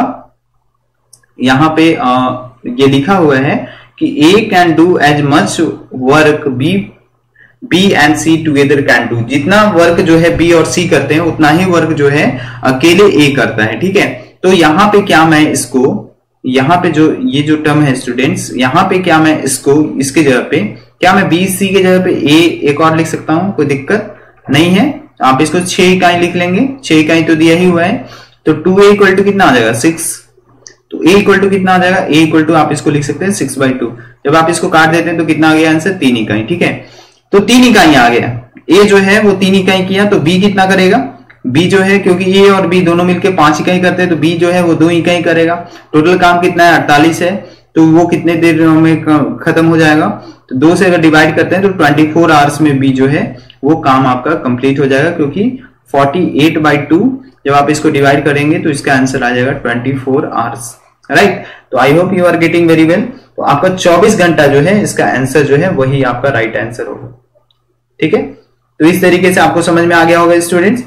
यहाँ पे आ, ये लिखा हुआ है कि A can do as much work B B and C together can do. जितना वर्क जो है बी और सी करते हैं उतना ही वर्क जो है अकेले ए करता है। ठीक है, तो यहाँ पे क्या मैं इसको, यहाँ पे जो ये जो टर्म है स्टूडेंट्स, यहाँ पे क्या मैं इसको इसके जगह पे क्या मैं बी सी के जगह पे ए एक और लिख सकता हूं, कोई दिक्कत नहीं है। आप इसको छह इकाई लिख लेंगे, छह इकाई तो दिया ही हुआ है, तो टू ए इक्वल टू कितना आ जाएगा, सिक्स। तो ए इक्वल टू कितना आ जाएगा, ए इक्वल टू आप इसको लिख सकते हैं सिक्स बाई टू। जब आप इसको काट देते हैं तो कितना आ गया आंसर, तीन इकाई। ठीक है, तो तीन इकाई आ गया, ए जो है वो तीन इकाई किया, तो बी कितना करेगा, बी जो है क्योंकि ए और बी दोनों मिलके पांच इकाई करते हैं तो बी जो है वो दो इकाई करेगा। टोटल काम कितना है, अड़तालीस है, तो वो कितने देर में खत्म हो जाएगा, तो दो से अगर डिवाइड करते हैं तो चौबीस आवर्स में बी जो है वो काम आपका कंप्लीट हो जाएगा। क्योंकि अड़तालीस बाई टू जब आप इसको डिवाइड करेंगे तो इसका आंसर आ जाएगा चौबीस आवर्स, राइट। तो I hope you are getting very well. तो आपका चौबीस घंटा जो है इसका आंसर जो है वही आपका राइट आंसर होगा। ठीक है, तो इस तरीके से आपको समझ में आ गया होगा स्टूडेंट्स।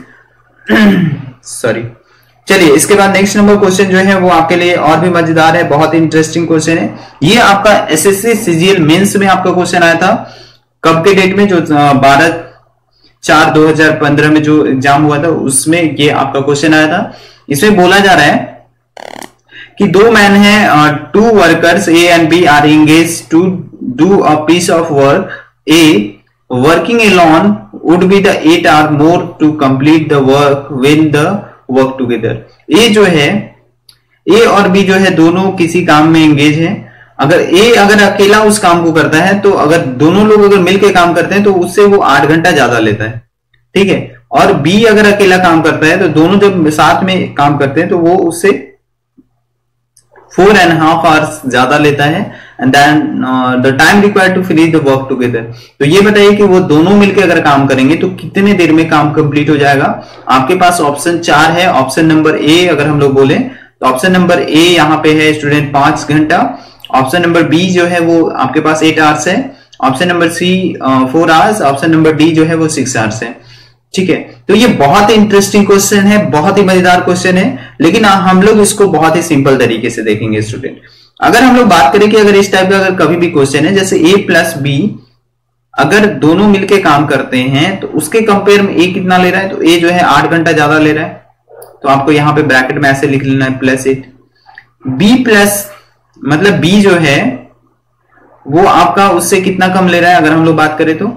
सॉरी, चलिए इसके बाद नेक्स्ट नंबर क्वेश्चन जो है वो आपके लिए और भी मजेदार है, बहुत ही इंटरेस्टिंग क्वेश्चन है। ये आपका एसएससी सीजीएल मेंस में आपका क्वेश्चन आया था, कब के डेट में, जो बारह चार दो हजार पंद्रह में जो एग्जाम हुआ था उसमें ये आपका क्वेश्चन आया था। इसमें बोला जा रहा है कि दो मैन है, two workers A and B are engage to do a piece of work, A working alone would be the eight hour more to complete the work when the work together। A जो है, ए और B जो है दोनों किसी काम में engage है। अगर ए अगर अकेला उस काम को करता है तो अगर दोनों लोग अगर मिलकर काम करते हैं तो उससे वो आठ घंटा ज्यादा लेता है। ठीक है, और बी अगर अकेला काम करता है तो दोनों जब साथ में काम करते हैं तो वो उससे फोर एंड हाफ आवर्स ज्यादा लेता है, and then the time required to finish the work together. तो ये बताइए कि वो दोनों मिलकर अगर काम करेंगे तो कितने देर में काम कंप्लीट हो जाएगा। आपके पास ऑप्शन चार है। ऑप्शन नंबर ए अगर हम लोग बोले तो ऑप्शन नंबर ए यहाँ पे है स्टूडेंट पांच घंटा। ऑप्शन नंबर बी जो है वो आपके पास एट आवर्स है। Option number C four hours. Option number D जो है वो सिक्स आवर्स है। ठीक है, तो ये बहुत ही इंटरेस्टिंग क्वेश्चन है, बहुत ही मजेदार क्वेश्चन है, लेकिन हम लोग इसको बहुत ही सिंपल तरीके से देखेंगे स्टूडेंट। अगर हम लोग बात करें कि अगर इस टाइप का अगर कभी भी क्वेश्चन है जैसे ए प्लस बी अगर दोनों मिलके काम करते हैं तो उसके कंपेयर में ए कितना ले रहा है, तो ए जो है आठ घंटा ज्यादा ले रहा है, तो आपको यहां पे ब्रैकेट में ऐसे लिख लेना है प्लस एट। बी प्लस मतलब बी जो है वो आपका उससे कितना कम ले रहा है, अगर हम लोग बात करें तो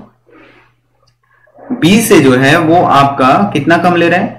बी से जो है वो आपका कितना कम ले रहा है,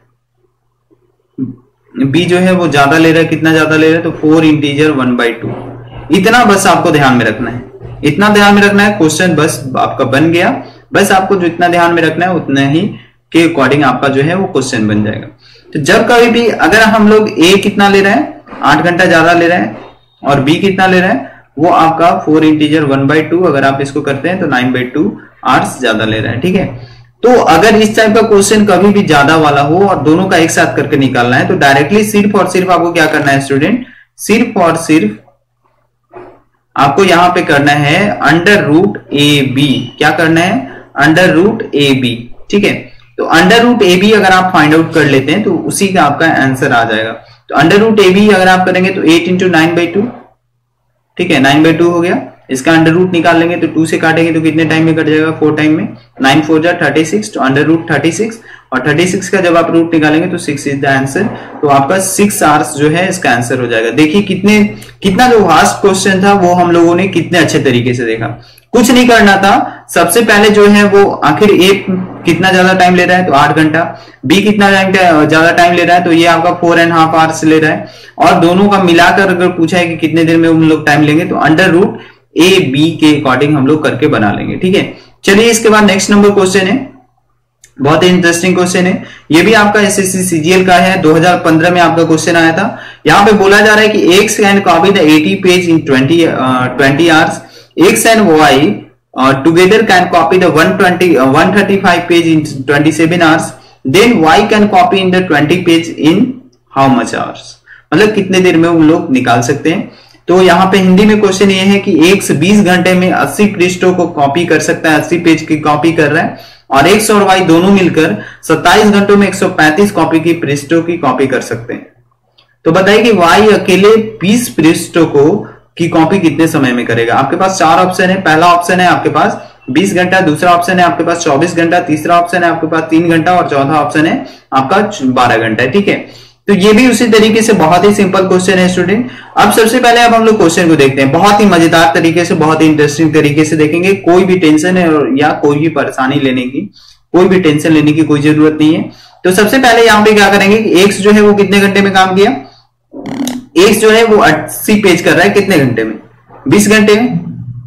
बी जो है वो ज्यादा ले रहा है, कितना ज्यादा ले रहा है, तो four integer one by two. इतना बस आपको ध्यान में रखना है, इतना ध्यान में रखना है, क्वेश्चन बस आपका बन गया। बस आपको जो इतना ध्यान में रखना है उतना ही के अकॉर्डिंग आपका जो है वो क्वेश्चन बन जाएगा। तो जब कभी भी अगर हम लोग ए कितना ले रहे हैं, आठ घंटा ज्यादा ले रहे हैं, और बी कितना ले रहे हैं, वो आपका four integer one by two, अगर आप इसको करते हैं तो नाइन बाई टू आवर्स ज्यादा ले रहा है। ठीक है, तो अगर इस टाइप का क्वेश्चन कभी भी ज्यादा वाला हो और दोनों का एक साथ करके निकालना है तो डायरेक्टली सिर्फ और सिर्फ आपको क्या करना है स्टूडेंट, सिर्फ और सिर्फ आपको यहां पे करना है अंडर रूट ए बी। क्या करना है, अंडर रूट ए बी। ठीक है, तो अंडर रूट ए बी अगर आप फाइंड आउट कर लेते हैं तो उसी का आपका आंसर आ जाएगा। तो अंडर रूट ए बी अगर आप करेंगे तो eight into nine by two, ठीक है, नाइन बाई टू हो गया। इसका अंडर रूट निकाल लेंगे तो टू से काटेंगे तो कितने टाइम में कट जाएगा, फोर टाइम में। नाइन फोर जा थर्टी सिक्स, तो अंडर रूट थर्टी सिक्स, और थर्टी सिक्स का जब आप रूट निकालेंगे तो सिक्स इज द आंसर। तो आपका सिक्स आवर्स जो है इसका आंसर हो जाएगा। देखिए कितने कितना जो वास्ट क्वेश्चन था वो हम लोगों ने कितने अच्छे तरीके से देखा। कुछ नहीं करना था, सबसे पहले जो है वो आखिर ए कितना ज्यादा टाइम ले रहा है तो आठ घंटा, बी कितना टाइम ज्यादा टाइम ले रहा है तो ये आपका फोर एंड हाफ आवर्स ले रहा है, और दोनों का मिलाकर अगर पूछा है कि कितने देर में उन लोग टाइम लेंगे तो अंडर रूट ए बी के अकॉर्डिंग हम लोग करके बना लेंगे। ठीक है, चलिए इसके बाद नेक्स्ट नंबर क्वेश्चन है, बहुत ही इंटरेस्टिंग क्वेश्चन है। ये भी आपका एसएससी सीजीएल का है, दो हज़ार पंद्रह में आपका क्वेश्चन आया था। यहाँ पे बोला जा रहा है कि X can copy the eighty page in twenty twenty hours, X and Y together can copy the one twenty one thirty five page in twenty seven hours, then Y can copy in the twenty page in how much hours. मतलब कितने देर में उन लोग निकाल सकते हैं। तो यहाँ पे हिंदी में क्वेश्चन ये है कि एक्स बीस घंटे में अस्सी पृष्ठों को कॉपी कर सकता है, अस्सी पेज की कॉपी कर रहा है, और एक्स और वाई दोनों मिलकर सत्ताईस घंटों में एक सौ पैंतीस कॉपी की पृष्ठों की कॉपी कर सकते हैं। तो बताइए कि वाई अकेले बीस पृष्ठों को की कॉपी कितने समय में करेगा। आपके पास चार ऑप्शन है। पहला ऑप्शन है आपके पास बीस घंटा, दूसरा ऑप्शन है आपके पास चौबीस घंटा, तीसरा ऑप्शन है आपके पास तीन घंटा, और चौथा ऑप्शन है आपका बारह घंटा। ठीक है, तो ये भी उसी तरीके से बहुत ही सिंपल क्वेश्चन है स्टूडेंट। अब सबसे पहले अब हम लोग क्वेश्चन को देखते हैं, बहुत ही मजेदार तरीके से, बहुत ही इंटरेस्टिंग तरीके से देखेंगे। कोई भी टेंशन है या कोई भी परेशानी लेने की, कोई भी टेंशन लेने की कोई जरूरत नहीं है। तो सबसे पहले यहाँ पे क्या करेंगे कि एक्स जो है वो कितने घंटे में काम किया, एक्स जो है वो अस्सी पेज कर रहा है कितने घंटे में, बीस घंटे में,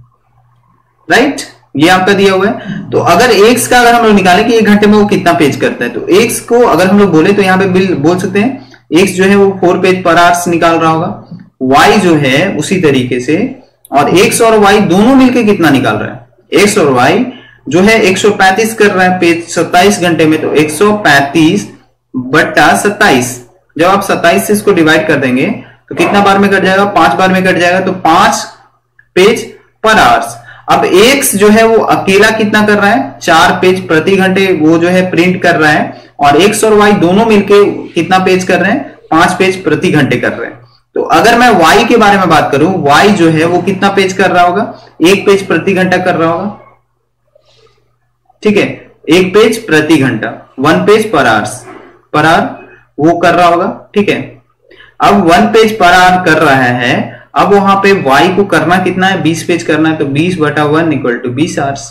राइट, ये आपका दिया हुआ है। तो अगर एक्स का अगर हम लोग निकालें कि एक घंटे में वो कितना पेज करता है, तो एक्स को अगर हम लोग बोले तो यहाँ पे बोल सकते हैं एक्स जो है वो फोर पेज पर आवर्स निकाल रहा होगा, वाई जो है उसी तरीके से, और एक्स और वाई दोनों मिलके कितना निकाल रहा है, एक्स और वाई जो है एक सौ पैंतीस कर रहा है पेज सत्ताईस घंटे में, तो एक सौ पैंतीस बट्टा सत्ताईस, जब आप सत्ताईस से इसको डिवाइड कर देंगे तो कितना बार में कट जाएगा, पांच बार में कट जाएगा, तो पांच पेज पर आवर्स। अब एक्स जो है वो अकेला कितना कर रहा है, चार पेज प्रति घंटे वो जो है प्रिंट कर रहा है, और एक्स और वाई दोनों मिलके कितना पेज कर रहे हैं, पांच पेज प्रति घंटे कर रहे हैं। तो अगर मैं वाई के बारे में बात करूं, वाई जो है वो कितना पेज कर रहा होगा, एक पेज प्रति घंटा कर रहा होगा। ठीक है, एक पेज प्रति घंटा, one page per hours, per hour वो कर रहा होगा। ठीक है, अब वन पेज पर आवर कर रहा है, अब वहां पे y को करना कितना है, बीस पेज करना है, तो बीस बटा वन इक्वल टू बीस आवर्स।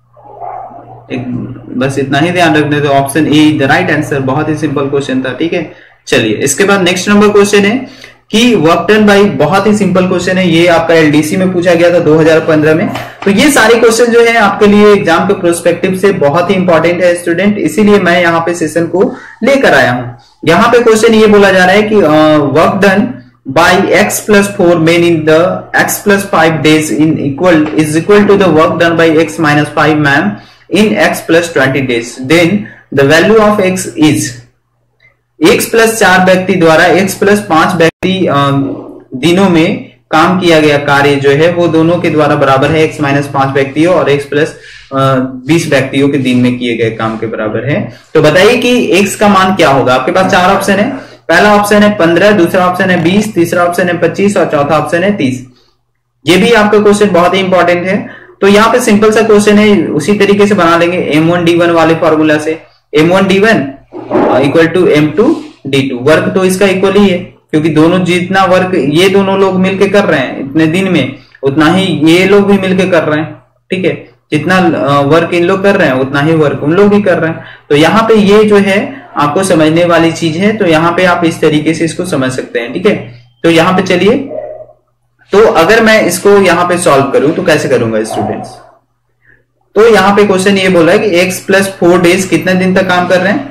बस इतना ही ध्यान रखने, तो option A the right answer. बहुत ही सिंपल क्वेश्चन था। ठीक है, चलिए इसके बाद नेक्स्ट नंबर क्वेश्चन है कि वर्क डन बाय, बहुत ही सिंपल क्वेश्चन है, ये आपका एलडीसी में पूछा गया था दो हज़ार पंद्रह में। तो ये सारे क्वेश्चन जो है आपके लिए एग्जाम के प्रोस्पेक्टिव से बहुत ही इंपॉर्टेंट है स्टूडेंट, इसीलिए मैं यहाँ पे सेशन को लेकर आया हूं। यहाँ पे क्वेश्चन ये बोला जा रहा है कि work done by x plus four men in the x plus five days in equal is equal to the work done by x minus five man in x plus twenty days, then the value of x is x plus चार व्यक्ति द्वारा x plus पांच व्यक्ति दिनों में काम किया गया कार्य जो है वो दोनों के द्वारा बराबर है x माइनस पांच व्यक्तियों और x प्लस बीस व्यक्तियों के दिन में किए गए काम के बराबर है। तो बताइए कि x का मान क्या होगा। आपके पास चार ऑप्शन है। पहला ऑप्शन है पंद्रह, दूसरा ऑप्शन है बीस, तीसरा ऑप्शन है पच्चीस और चौथा ऑप्शन है तीस। ये भी आपका क्वेश्चन बहुत ही इंपॉर्टेंट है। तो यहाँ पे सिंपल सा क्वेश्चन है, उसी तरीके से बना लेंगे एम वन डी वन वाले फॉर्मूला से। M one D one equal to M two D two. Work तो इसका इक्वल ही है क्योंकि दोनों जितना वर्क ये दोनों लोग मिलके कर रहे हैं इतने दिन में, उतना ही ये लोग भी मिलके कर रहे हैं। ठीक है, जितना वर्क इन लोग कर रहे हैं उतना ही वर्क उन लोग भी कर रहे हैं। तो यहाँ पे ये जो है आपको समझने वाली चीज है। तो यहाँ पे आप इस तरीके से इसको समझ सकते हैं। ठीक है, तो यहाँ पे चलिए, तो अगर मैं इसको यहाँ पे सॉल्व करूं तो कैसे करूंगा स्टूडेंट्स। तो यहाँ पे क्वेश्चन ये बोला है कि x प्लस फोर डेज कितने दिन तक काम कर रहे हैं,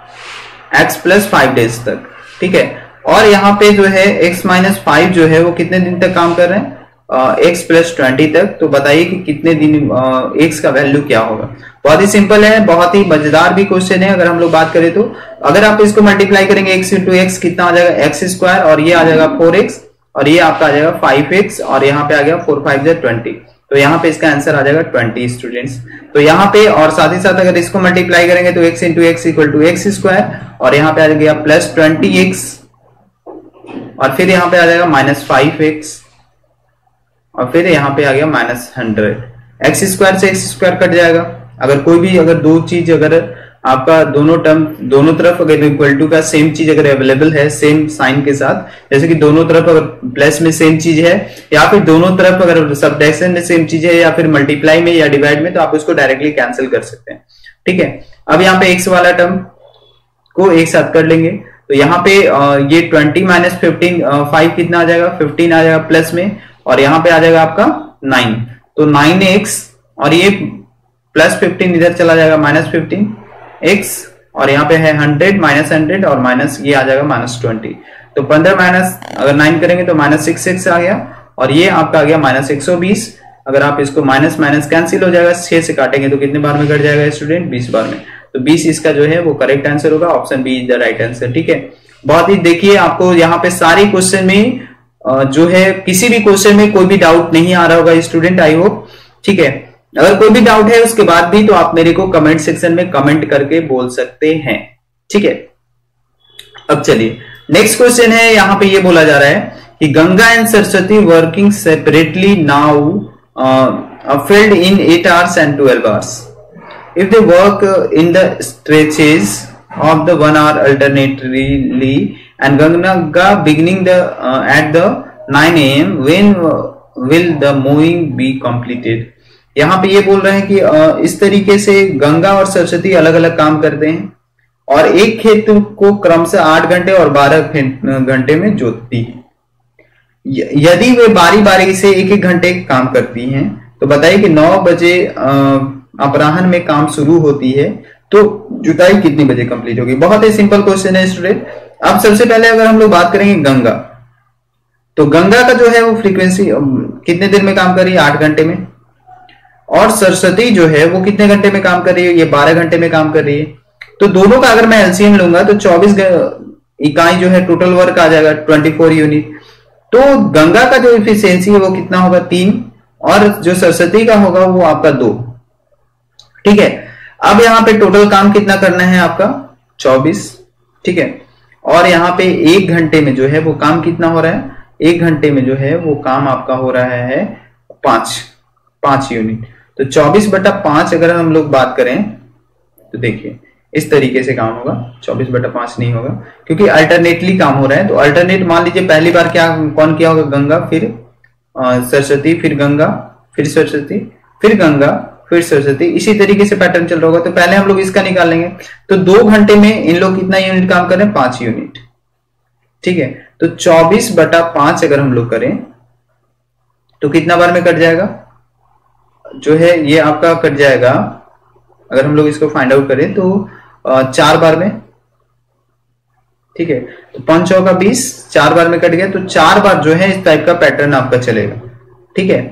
x प्लस फाइव डेज तक। ठीक है, और यहाँ पे जो है x माइनस फाइव जो है वो कितने दिन तक काम कर रहे हैं, x प्लस ट्वेंटी तक। तो बताइए कि कितने दिन x का वैल्यू क्या होगा। बहुत ही सिंपल है, बहुत ही मजेदार भी क्वेश्चन है। अगर हम लोग बात करें तो अगर आप इसको मल्टीप्लाई करेंगे x इंटू एक्स कितना आ जाएगा एक्स स्क्वायर, और ये आ जाएगा फोर एक्स और ये आपका आ जाएगा फाइव एक्स और यहाँ पे आ गया फोर फाइव जा ट्वेंटी। तो यहाँ पे इसका आंसर आ जाएगा ट्वेंटी स्टूडेंट्स। तो यहाँ पे और साथ ही साथ अगर इसको मल्टीप्लाई करेंगे तो x into X equal to X square और यहाँ पे आ गया प्लस ट्वेंटी एक्स और फिर यहाँ पे आ जाएगा माइनस फाइव एक्स और फिर यहाँ पे आ गया माइनस हंड्रेड। एक्स स्क्वायर से एक्स स्क्वायर कट जाएगा। अगर कोई भी अगर दो चीज अगर आपका दोनों टर्म दोनों तरफ अगर इक्वल टू का सेम चीज अगर अवेलेबल है सेम साइन के साथ, जैसे कि दोनों तरफ अगर प्लस में सेम चीज है या फिर दोनों तरफ अगर सब्ट्रैक्शन में सेम चीज है या फिर मल्टीप्लाई में या डिवाइड में, तो आप उसको डायरेक्टली कैंसिल कर सकते हैं। ठीक है, अब यहाँ पे एक्स वाला टर्म को एक साथ कर लेंगे। तो यहाँ पे ये ट्वेंटी माइनस फिफ्टीन फाइव कितना आ जाएगा, फिफ्टीन आ जाएगा प्लस में और यहाँ पे आ जाएगा आपका नाइन। तो नाइन एक्स और ये प्लस फिफ्टीन इधर चला जाएगा माइनस फिफ्टीन एक्स और यहाँ पे है हंड्रेड माइनस हंड्रेड और माइनस ये आ जाएगा माइनस ट्वेंटी। तो पंद्रह माइनस अगर नाइन करेंगे तो माइनस सिक्स एक्स आ गया और ये आपका आ गया माइनस एक सौ बीस। अगर आप इसको माइनस माइनस कैंसिल हो जाएगा, छह से काटेंगे तो कितने बार में कट जाएगा स्टूडेंट, बीस बार में। तो बीस इसका जो है वो करेक्ट आंसर होगा। Option B is the right answer. ठीक है, बहुत ही देखिए आपको यहाँ पे सारे क्वेश्चन में जो है किसी भी क्वेश्चन में कोई भी डाउट नहीं आ रहा होगा स्टूडेंट, आई होप। ठीक है, अगर कोई भी डाउट है उसके बाद भी तो आप मेरे को कमेंट सेक्शन में कमेंट करके बोल सकते हैं। ठीक है, अब चलिए नेक्स्ट क्वेश्चन है। यहाँ पे ये बोला जा रहा है कि Ganga and Saraswati working separately now field in eight hours and twelve hours if they work in the stretches of the one hour alternately and Ganga beginning the uh, at the nine a m when uh, will the mowing be completed। यहाँ पे ये बोल रहे हैं कि uh, इस तरीके से गंगा और सरस्वती अलग अलग काम करते हैं और एक खेत को क्रम से आठ घंटे और बारह घंटे में जोतती है। यदि वे बारी बारी से एक एक घंटे काम करती हैं तो बताइए कि नौ बजे uh, अपराह्न में काम शुरू होती है तो जुताई कितने बजे कंप्लीट होगी। बहुत ही सिंपल क्वेश्चन है स्टूडेंट। अब सबसे पहले अगर हम लोग बात करेंगे गंगा, तो गंगा का जो है वो फ्रीक्वेंसी कितने देर में काम कर रही है, आठ घंटे में। और सरस्वती जो है वो कितने घंटे में काम कर रही है, ये बारह घंटे में काम कर रही है। तो दोनों का अगर मैं एलसीएम लूंगा तो चौबीस इकाई जो है टोटल वर्क आ जाएगा चौबीस यूनिट। तो गंगा का जो इफिशियंसी है वो कितना होगा, तीन, और जो सरस्वती का होगा वो आपका दो। ठीक है, अब यहाँ पे टोटल काम कितना करना है आपका, चौबीस। ठीक है, और यहाँ पे एक घंटे में जो है वो काम कितना हो रहा है, एक घंटे में जो है वो काम आपका हो रहा है पांच पांच यूनिट। तो चौबीस बटा पांच अगर हम लोग बात करें तो देखिए इस तरीके से काम होगा। चौबीस बटा पांच नहीं होगा क्योंकि अल्टरनेटली काम हो रहा है। तो अल्टरनेट मान लीजिए पहली बार क्या कौन किया होगा, गंगा, फिर सरस्वती, फिर गंगा, फिर सरस्वती, फिर गंगा, फिर सरस्वती। इसी तरीके से पैटर्न चल रहा होगा। तो पहले हम लोग इसका निकालेंगे। तो दो घंटे में इन लोग कितना यूनिट काम कर रहे हैं, पांच यूनिट। ठीक है, तो चौबीस बटा पांच अगर हम लोग करें तो कितना बार में कट जाएगा, जो है ये आपका कट जाएगा। अगर हम लोग इसको फाइंड आउट करें तो चार बार में, ठीक है। तो पांच चौ का बीस, चार बार में कट गया, तो चार बार जो है इस टाइप का पैटर्न आपका चलेगा, ठीक है।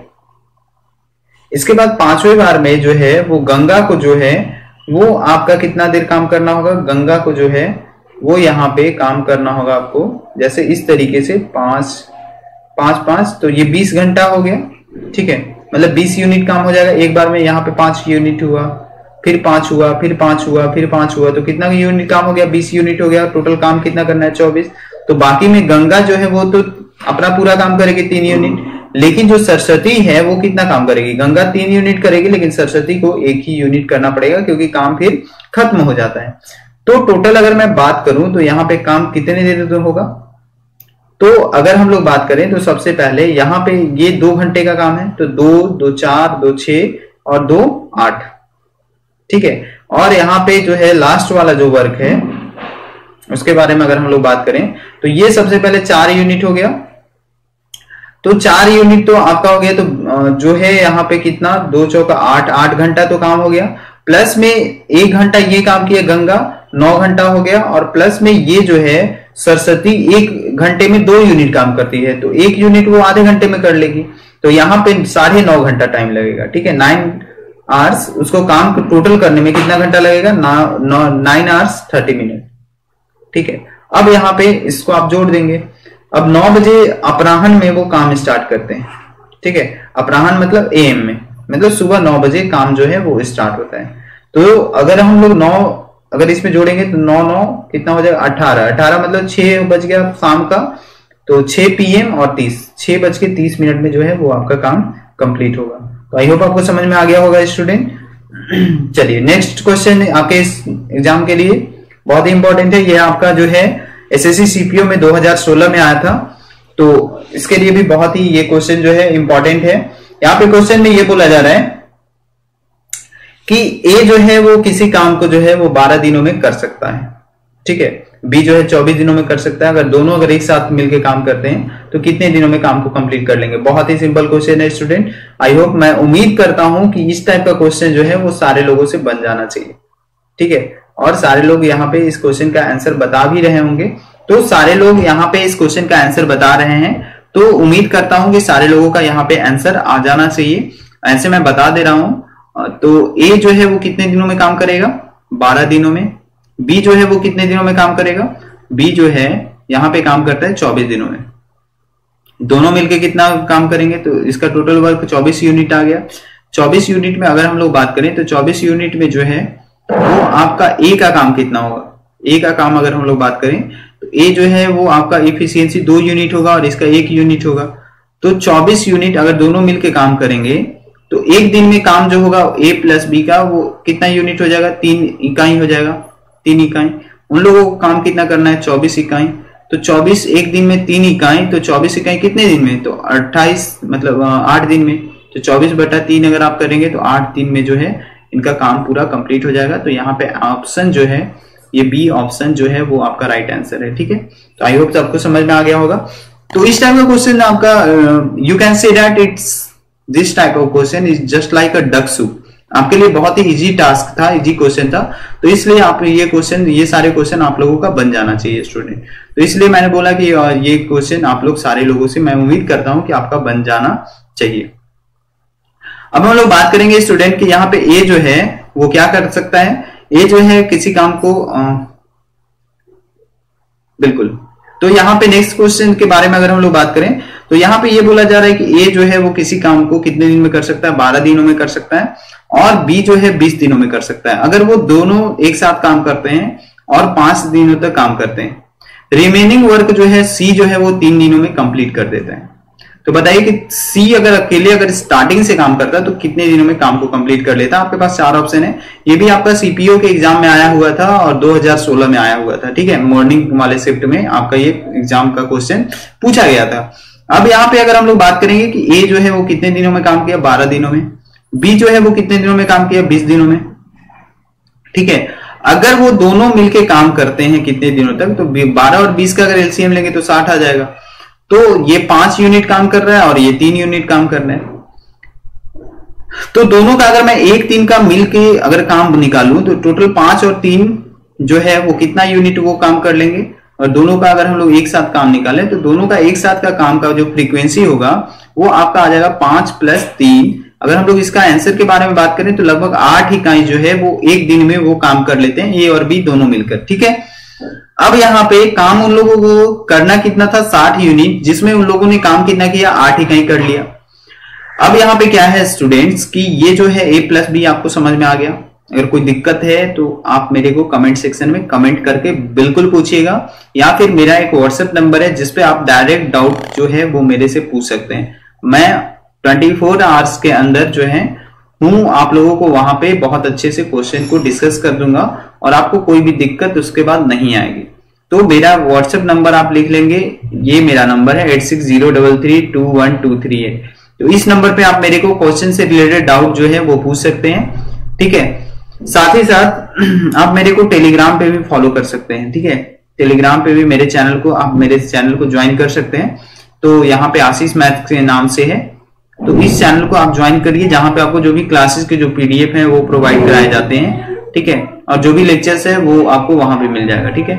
इसके बाद पांचवें बार में जो है वो गंगा को जो है वो आपका कितना देर काम करना होगा, गंगा को जो है वो यहाँ पे काम करना होगा आपको, जैसे इस तरीके से पांच पांच पांच, तो ये बीस घंटा हो गया, ठीक है। मतलब बीस यूनिट काम हो जाएगा एक बार में। यहाँ पे पांच यूनिट हुआ, फिर पांच हुआ, फिर पांच हुआ, फिर पांच हुआ, तो कितना यूनिट काम हो गया, बीस यूनिट हो गया। टोटल काम कितना करना है, चौबीस। तो बाकी में गंगा जो है वो तो अपना पूरा काम करेगी तीन यूनिट, लेकिन जो सरस्वती है वो कितना काम करेगी, गंगा तीन यूनिट करेगी, लेकिन सरस्वती को एक ही यूनिट करना पड़ेगा क्योंकि काम फिर खत्म हो जाता है। तो टोटल अगर मैं बात करूं तो यहाँ पे काम कितने देर में होगा, तो अगर हम लोग बात करें तो सबसे पहले यहाँ पे ये दो घंटे का काम है, तो दो दो चार, दो छह और दो आठ, ठीक है। और यहाँ पे जो है लास्ट वाला जो वर्क है उसके बारे में अगर हम लोग बात करें तो ये सबसे पहले चार यूनिट हो गया, तो चार यूनिट तो आपका हो गया, तो जो है यहाँ पे कितना, दो चौका आठ, आठ घंटा तो काम हो गया, प्लस में एक घंटा ये काम किया गंगा, नौ घंटा हो गया, और प्लस में ये जो है सरस्वती एक घंटे में दो यूनिट काम करती है, तो एक यूनिट वो आधे घंटे में कर लेगी, तो यहाँ पे साढ़े नौ घंटा टाइम लगेगा, ठीक है। नाइन आवर्स उसको काम टोटल करने में कितना घंटा लगेगा, नाइन आवर्स थर्टी मिनट, ठीक है। अब यहाँ पे इसको आप जोड़ देंगे। अब नौ बजे अपराह्न में वो काम स्टार्ट करते हैं, ठीक है। अपराह्न मतलब एएम में, मतलब सुबह नौ बजे काम जो है वो स्टार्ट होता है। तो अगर हम लोग नौ अगर इसमें जोड़ेंगे तो नौ नौ कितना हो जाएगा, अठारह, अठारह मतलब छह बज गया शाम का, तो छह पीएम और तीस, छह बज के तीस मिनट में जो है वो आपका काम कंप्लीट होगा। तो आई होप आपको समझ में आ गया होगा स्टूडेंट। चलिए नेक्स्ट क्वेश्चन आपके इस एग्जाम के लिए बहुत ही इंपॉर्टेंट है, ये आपका जो है एसएससी सीपीओ में दो हज़ार सोलह में आया था, तो इसके लिए भी बहुत ही ये क्वेश्चन जो है इंपॉर्टेंट है। यहाँ पे क्वेश्चन में ये बोला जा रहा है कि ए जो है वो किसी काम को जो है वो बारह दिनों में कर सकता है, ठीक है। बी जो है चौबीस दिनों में कर सकता है। अगर दोनों अगर एक साथ मिलकर काम करते हैं तो कितने दिनों में काम को कंप्लीट कर लेंगे। बहुत ही सिंपल क्वेश्चन है स्टूडेंट। आई होप, मैं उम्मीद करता हूं कि इस टाइप का क्वेश्चन जो है वो सारे लोगों से बन जाना चाहिए, ठीक है। और सारे लोग यहाँ पे इस क्वेश्चन का आंसर बता भी रहे होंगे, तो सारे लोग यहाँ पे इस क्वेश्चन का आंसर बता रहे हैं, तो उम्मीद करता हूं कि सारे लोगों का यहाँ पे आंसर आ जाना चाहिए। ऐसे मैं बता दे रहा हूं। तो ए जो है वो कितने दिनों में काम करेगा, बारह दिनों में। बी जो है वो कितने दिनों में काम करेगा, बी जो है यहाँ पे काम करता है चौबीस दिनों में। दोनों मिलके कितना काम करेंगे, तो इसका टोटल वर्क चौबीस यूनिट आ गया। चौबीस यूनिट में अगर हम लोग बात करें तो चौबीस यूनिट में जो है वो आपका ए का काम कितना होगा, ए का काम अगर हम लोग बात करें तो ए जो है वो आपका एफिशिएंसी दो यूनिट होगा और इसका एक यूनिट होगा। तो चौबीस यूनिट अगर दोनों मिलके काम करेंगे तो एक दिन में काम जो होगा ए प्लस बी का वो कितना यूनिट हो जाएगा, तीन इकाई हो जाएगा, तीन इकाई। उन लोगों को काम कितना करना है, चौबीस इकाई। तो चौबीस एक दिन में तीन इकाई, तो चौबीस इकाई कितने दिन में, तो अट्ठाईस मतलब आठ दिन में। तो चौबीस बटा तीन अगर आप करेंगे तो आठ दिन में जो है इनका काम पूरा कंप्लीट हो जाएगा। तो यहाँ पे ऑप्शन जो है ये बी ऑप्शन जो है वो आपका राइट आंसर है, ठीक है। तो आई होप आपको समझ में आ गया होगा। तो इस टाइप का क्वेश्चन आपका you can say that it's this type of question is just like a duck soup. आपके लिए बहुत ही इजी टास्क था, इजी क्वेश्चन था, तो इसलिए आप ये क्वेश्चन ये सारे क्वेश्चन आप लोगों का बन जाना चाहिए स्टूडेंट। तो इसलिए मैंने बोला कि ये क्वेश्चन आप लोग सारे लोगों से मैं उम्मीद करता हूं कि आपका बन जाना चाहिए। अब हम लोग बात करेंगे स्टूडेंट कि यहाँ पे ए जो है वो क्या कर सकता है। ए जो है किसी काम को आ, बिल्कुल। तो यहाँ पे नेक्स्ट क्वेश्चन के बारे में अगर हम लोग बात करें तो यहाँ पे ये बोला जा रहा है कि ए जो है वो किसी काम को कितने दिन में कर सकता है, बारह दिनों में कर सकता है, और बी जो है बीस दिनों में कर सकता है। अगर वो दोनों एक साथ काम करते हैं और पांच दिनों तक काम करते हैं, रिमेनिंग वर्क जो है सी जो है वो तीन दिनों में कंप्लीट कर देता है। तो बताइए कि सी अगर अकेले अगर स्टार्टिंग से काम करता है तो कितने दिनों में काम को कंप्लीट कर लेता है। आपके पास चार ऑप्शन है। ये भी आपका सीपीओ के एग्जाम में आया हुआ था और दो हज़ार सोलह में आया हुआ था, ठीक है। मॉर्निंग वाले शिफ्ट में आपका ये एग्जाम का क्वेश्चन पूछा गया था। अब यहाँ पे अगर हम लोग बात करेंगे कि ए जो है वो कितने दिनों में काम किया, बारह दिनों में। बी जो है वो कितने दिनों में काम किया, बीस दिनों में, ठीक है। अगर वो दोनों मिलके काम करते हैं कितने दिनों तक, तो बारह और बीस का अगर एलसीएम लेंगे तो साठ आ जाएगा। तो ये पांच यूनिट काम कर रहा है और ये तीन यूनिट काम कर रहे हैं। तो दोनों का अगर मैं एक तीन का मिलके अगर काम निकालूं तो टोटल पांच और तीन जो है वो कितना यूनिट वो काम कर लेंगे, और दोनों का अगर हम लोग एक साथ काम निकालें तो दोनों का एक साथ का काम का जो फ्रीक्वेंसी होगा वो आपका आ जाएगा पांच प्लस तीन। अगर हम लोग इसका आंसर के बारे में बात करें तो लगभग आठ इकाई जो है वो एक दिन में वो काम कर लेते हैं, ए और बी दोनों मिलकर। ठीक है, अब यहाँ पे काम उन लोगों को करना कितना था, साठ यूनिट, जिसमें उन लोगों ने काम कितना किया, आठ इकाई कर लिया। अब यहाँ पे क्या है स्टूडेंट्स कि ये जो है ए प्लस बी आपको समझ में आ गया। अगर कोई दिक्कत है तो आप मेरे को कमेंट सेक्शन में कमेंट करके बिल्कुल पूछिएगा, या फिर मेरा एक व्हाट्सएप नंबर है जिसपे आप डायरेक्ट डाउट जो है वो मेरे से पूछ सकते हैं। मैं चौबीस आवर्स के अंदर जो है हूं आप लोगों को वहां पे बहुत अच्छे से क्वेश्चन को डिस्कस कर दूंगा और आपको कोई भी दिक्कत उसके बाद नहीं आएगी। तो मेरा व्हाट्सएप नंबर आप लिख लेंगे, ये मेरा नंबर है eight six zero three three two one two three eight. तो इस नंबर पे आप मेरे को क्वेश्चन से रिलेटेड डाउट जो है वो पूछ सकते हैं। ठीक है, साथ ही साथ आप मेरे को टेलीग्राम पे भी फॉलो कर सकते हैं। ठीक है, टेलीग्राम पे भी मेरे चैनल को आप मेरे चैनल को ज्वाइन कर सकते हैं। तो यहाँ पे आशीष मैथ के नाम से है, तो इस चैनल को आप ज्वाइन करिए, जहां पे आपको जो भी क्लासेस के जो पीडीएफ हैं वो प्रोवाइड कराए जाते हैं। ठीक है, और जो भी लेक्चर्स है वो आपको वहां पे मिल जाएगा। ठीक है,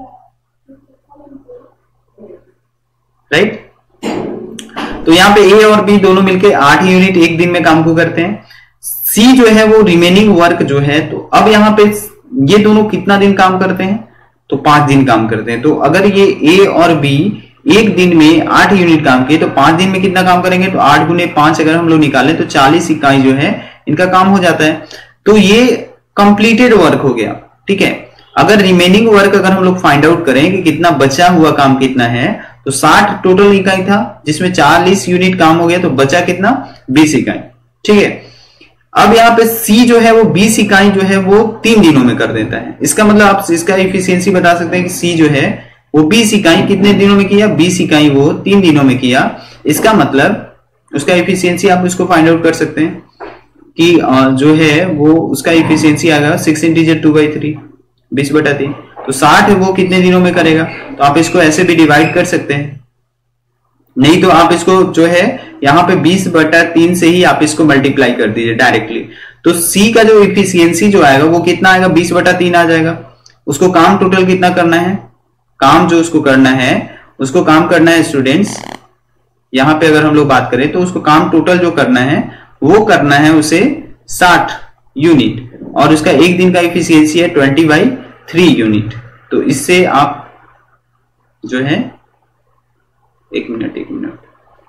राइट। तो यहाँ पे ए और बी दोनों मिलके आठ यूनिट एक दिन में काम को करते हैं। सी जो है वो रिमेनिंग वर्क जो है, तो अब यहाँ पे ये दोनों कितना दिन काम करते हैं, तो पांच दिन काम करते हैं। तो अगर ये ए और बी एक दिन में आठ यूनिट काम किए तो पांच दिन में कितना काम करेंगे, तो आठ गुने पांच अगर हम लोग निकालें तो चालीस इकाई जो है इनका काम हो जाता है। तो ये कंप्लीटेड वर्क हो गया। ठीक है, अगर रिमेनिंग वर्क अगर हम लोग फाइंड आउट करें कि कितना बचा हुआ काम कितना है, तो साठ टोटल इकाई था जिसमें चालीस यूनिट काम हो गया, तो बचा कितना, बीस इकाई। ठीक है, अब यहाँ पे सी जो है वो बीस इकाई जो है वो तीन दिनों में कर देता है। इसका मतलब आप इसका एफिशिएंसी बता सकते हैं कि सी जो है वो बीस इकाई कितने दिनों में किया, बीस इकाई वो तीन दिनों में किया। इसका मतलब उसका एफिशिएंसी आप इसको फाइंड आउट कर सकते हैं कि जो है वो उसका एफिशिएंसी आएगा six integer two by three, बीस बटा तीन। तो साठ वो कितने दिनों में करेगा, तो आप इसको ऐसे भी डिवाइड कर सकते हैं, नहीं तो आप इसको जो है यहाँ पे बीस बटा तीन से ही आप इसको मल्टीप्लाई कर दीजिए डायरेक्टली। तो सी का जो एफिशिएंसी जो आएगा वो कितना आएगा, बीस बटा तीन आ जाएगा। उसको काम टोटल कितना करना है, काम जो उसको करना है उसको काम करना है स्टूडेंट्स, यहां पे अगर हम लोग बात करें तो उसको काम टोटल जो करना है वो करना है उसे साठ यूनिट, और उसका एक दिन का एफिशिएंसी है ट्वेंटी बाई थ्री यूनिट। तो इससे आप जो है एक मिनट एक मिनट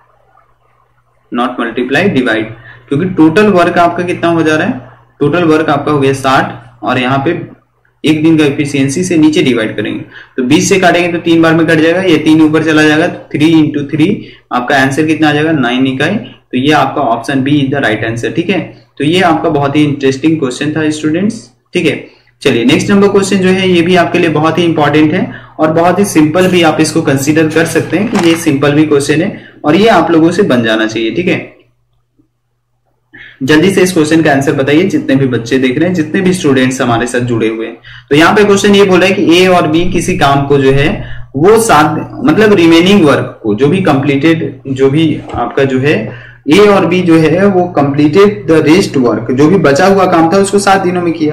नॉट मल्टीप्लाई डिवाइड, क्योंकि टोटल वर्क आपका कितना हो जा रहा है, टोटल वर्क आपका हो गया साठ, और यहाँ पे एक दिन का एफिशिएंसी से नीचे डिवाइड करेंगे तो बीस से काटेंगे तो तीन बार में कट जाएगा, ये तीन ऊपर चला जाएगा, तो थ्री इंटू थ्री आपका आंसर कितना आ जाएगा, नाइन इकाई। तो ये आपका option B is the right answer. ठीक है, तो ये आपका बहुत ही इंटरेस्टिंग क्वेश्चन था स्टूडेंट्स। ठीक है, चलिए नेक्स्ट नंबर क्वेश्चन जो है ये भी आपके लिए बहुत ही इंपॉर्टेंट है और बहुत ही सिंपल भी, आप इसको कंसीडर कर सकते हैं कि ये सिंपल भी क्वेश्चन है और ये आप लोगों से बन जाना चाहिए। ठीक है, जल्दी से इस क्वेश्चन का आंसर बताइए, जितने भी बच्चे देख रहे हैं, जितने भी स्टूडेंट्स हमारे साथ जुड़े हुए हैं। तो यहाँ पे क्वेश्चन ये बोल रहा है कि ए और बी किसी काम को जो है वो साथ मतलब रिमेनिंग वर्क को, जो भी कंप्लीटेड, जो भी आपका जो है ए और बी जो है वो कंप्लीटेड द रेस्ट वर्क, जो भी बचा हुआ काम था उसको सात दिनों में किया।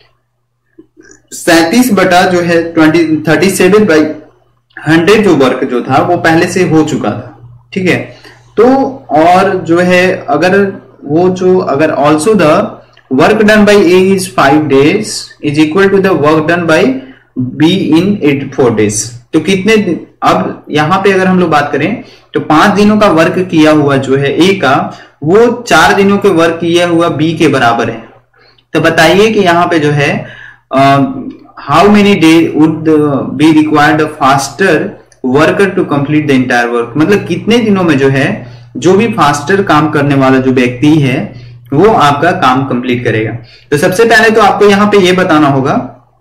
सैंतीस बटा जो है twenty thirty seven by hundred जो वर्क जो था वो पहले से हो चुका था। ठीक है, तो और जो है अगर वो जो अगर also the work done by A is five days is equal to the work done by B in eight four days, तो कितने, अब यहां पे अगर हम लोग बात करें तो पांच दिनों का वर्क किया हुआ जो है ए का वो चार दिनों के वर्क किया हुआ बी के बराबर है। तो बताइए कि यहाँ पे जो है how many day would be required faster worker to complete the entire work, मतलब कितने दिनों में जो है जो भी फास्टर काम करने वाला जो व्यक्ति है वो आपका काम कंप्लीट करेगा। तो सबसे पहले तो आपको यहां पे ये बताना होगा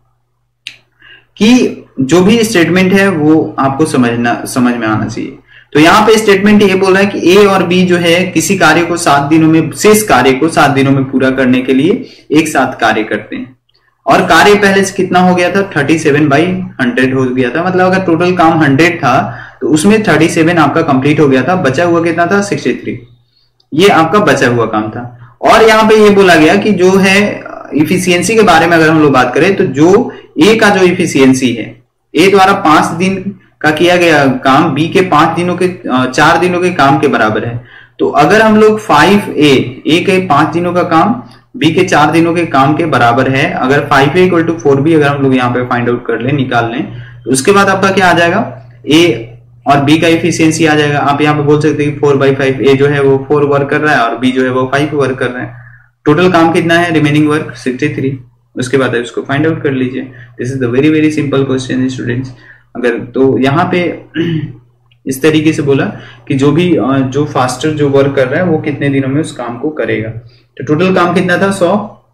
कि जो भी स्टेटमेंट है वो आपको समझना समझ में आना चाहिए। तो यहाँ पे स्टेटमेंट ये बोल रहा है कि ए और बी जो है किसी कार्य को सात दिनों में, शेष कार्य को सात दिनों में पूरा करने के लिए एक साथ कार्य करते हैं, और कार्य पहले से कितना हो गया था, थर्टी सेवन बाई हंड्रेड हो गया था। मतलब अगर टोटल काम हंड्रेड था तो उसमें थर्टी सेवन आपका कंप्लीट हो गया था, बचा हुआ कितना था, सिक्सटी थ्री, ये आपका बचा हुआ काम था। और यहाँ पे ये बोला गया कि जो है इफिशियंसी के बारे में अगर हम लोग बात करें तो जो ए का जो इफिशियंसी है ए द्वारा पांच दिन का किया गया काम बी के पांच दिनों के चार दिनों के काम के बराबर है। तो अगर हम लोग फाइव ए ए के पांच दिनों का काम बी के चार दिनों के काम के बराबर है, अगर five A equal to four B अगर हम लोग यहाँ पे फाइंड आउट कर लें, निकाल लें, तो उसके बाद आपका क्या आ जाएगा, ए और बी का इफिशियंसी आ जाएगा। आप यहाँ पे बोल सकते हैं कि फोर बाई फाइव, ए जो है वो फोर वर्क कर रहा है और बी जो है वो फाइव वर्क कर रहा है। टोटल काम कितना है, रिमेनिंग वर्क सिक्सटी थ्री। उसके बाद आप इसको फाइंड आउट कर लीजिए। This is the very very simple question students. अगर तो यहाँ पे इस तरीके से बोला कि जो भी जो फास्टर जो वर्क कर रहा है वो कितने दिनों में उस काम को करेगा। तो टोटल काम कितना था, सौ।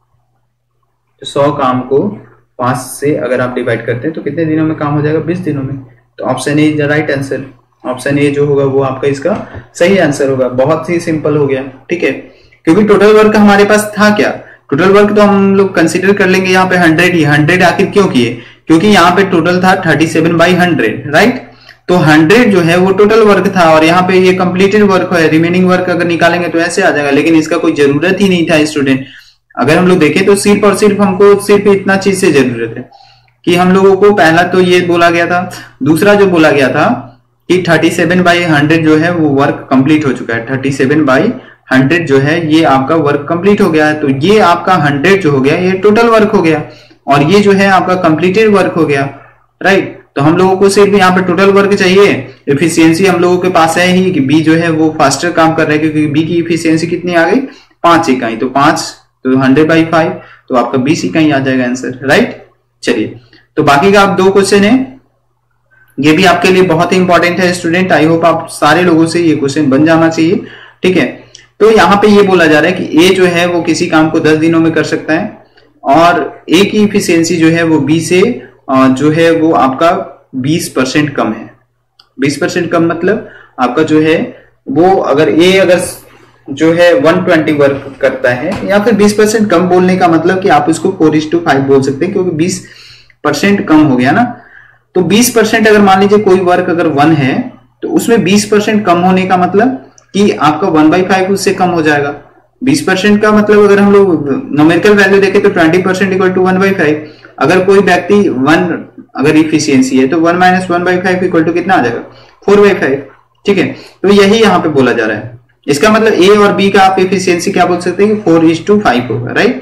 तो सौ काम को पांच से अगर आप डिवाइड करते हैं तो कितने दिनों में काम हो जाएगा, बीस दिनों में। तो option A is the right answer. Option A जो होगा वो आपका इसका सही आंसर होगा। बहुत ही सिंपल हो गया, ठीक है, क्योंकि टोटल वर्क हमारे पास था क्या, टोटल वर्क तो हम लोग कंसीडर कर लेंगे यहाँ पे हंड्रेड ही। हंड्रेड आखिर क्यों किए, क्योंकि यहाँ पे टोटल था thirty seven by hundred, right. तो हंड्रेड जो है वो टोटल वर्क था और यहाँ पे ये कंप्लीटेड वर्क है। रिमेनिंग वर्क अगर निकालेंगे तो ऐसे आ जाएगा, लेकिन इसका कोई जरूरत ही नहीं था स्टूडेंट। अगर हम लोग देखें तो सिर्फ और सिर्फ हमको सिर्फ इतना चीज से जरूरत है कि हम लोगों को पहला तो ये बोला गया था, दूसरा जो बोला गया था कि थर्टी सेवन बाई हंड्रेड जो है वो वर्क कंप्लीट हो चुका है। थर्टी सेवन बाई हंड्रेड जो है ये आपका वर्क कंप्लीट हो गया है। तो ये आपका हंड्रेड जो हो गया ये टोटल वर्क हो गया और ये जो है आपका कंप्लीटेड वर्क हो गया, राइट। तो हम लोगों को सिर्फ यहाँ पे टोटल वर्क चाहिए। इफिशियंसी हम लोगों के पास है ही कि बी जो है वो फास्टर काम कर रहा है, क्योंकि बी की इफिशियंसी कितनी आ गई, पांच इकाई। तो पांच तो हंड्रेड बाई फाइव, तो आपका बीस इकाई आ जाएगा आंसर, राइट। चलिए, तो बाकी का आप दो क्वेश्चन है, ये भी आपके लिए बहुत ही इंपॉर्टेंट है स्टूडेंट। आई होप आप सारे लोगों से ये क्वेश्चन बन जाना चाहिए, ठीक है। तो यहाँ पे ये बोला जा रहा है कि ए जो है वो किसी काम को दस दिनों में कर सकता है और ए की इफिशियंसी जो है वो बी से जो है वो आपका बीस परसेंट कम है। बीस परसेंट कम मतलब आपका जो है वो अगर ए अगर जो है वन ट्वेंटी वर्क करता है, या फिर बीस परसेंट कम बोलने का मतलब कि आप उसको फोर इज टू फाइव बोल सकते हैं, क्योंकि बीस परसेंट कम हो गया ना। तो बीस परसेंट अगर मान लीजिए कोई वर्क अगर वन है तो उसमें बीस परसेंट कम होने का मतलब कि आपका वन बाई फाइव उससे कम हो जाएगा। बीस परसेंट का मतलब अगर हम लोग न्यूमेरिकल वैल्यू देखें तो twenty percent equal to one by five. अगर कोई व्यक्ति वन अगर इफिशियंसी है तो one minus one by five equal to कितना आ जाएगा, फोर बाई फाइव, ठीक है। तो यही यहाँ पे बोला जा रहा है। इसका मतलब ए और बी का आप इफिशियंसी क्या बोल सकते हैं कि फोर इज टू फाइव होगा, राइट।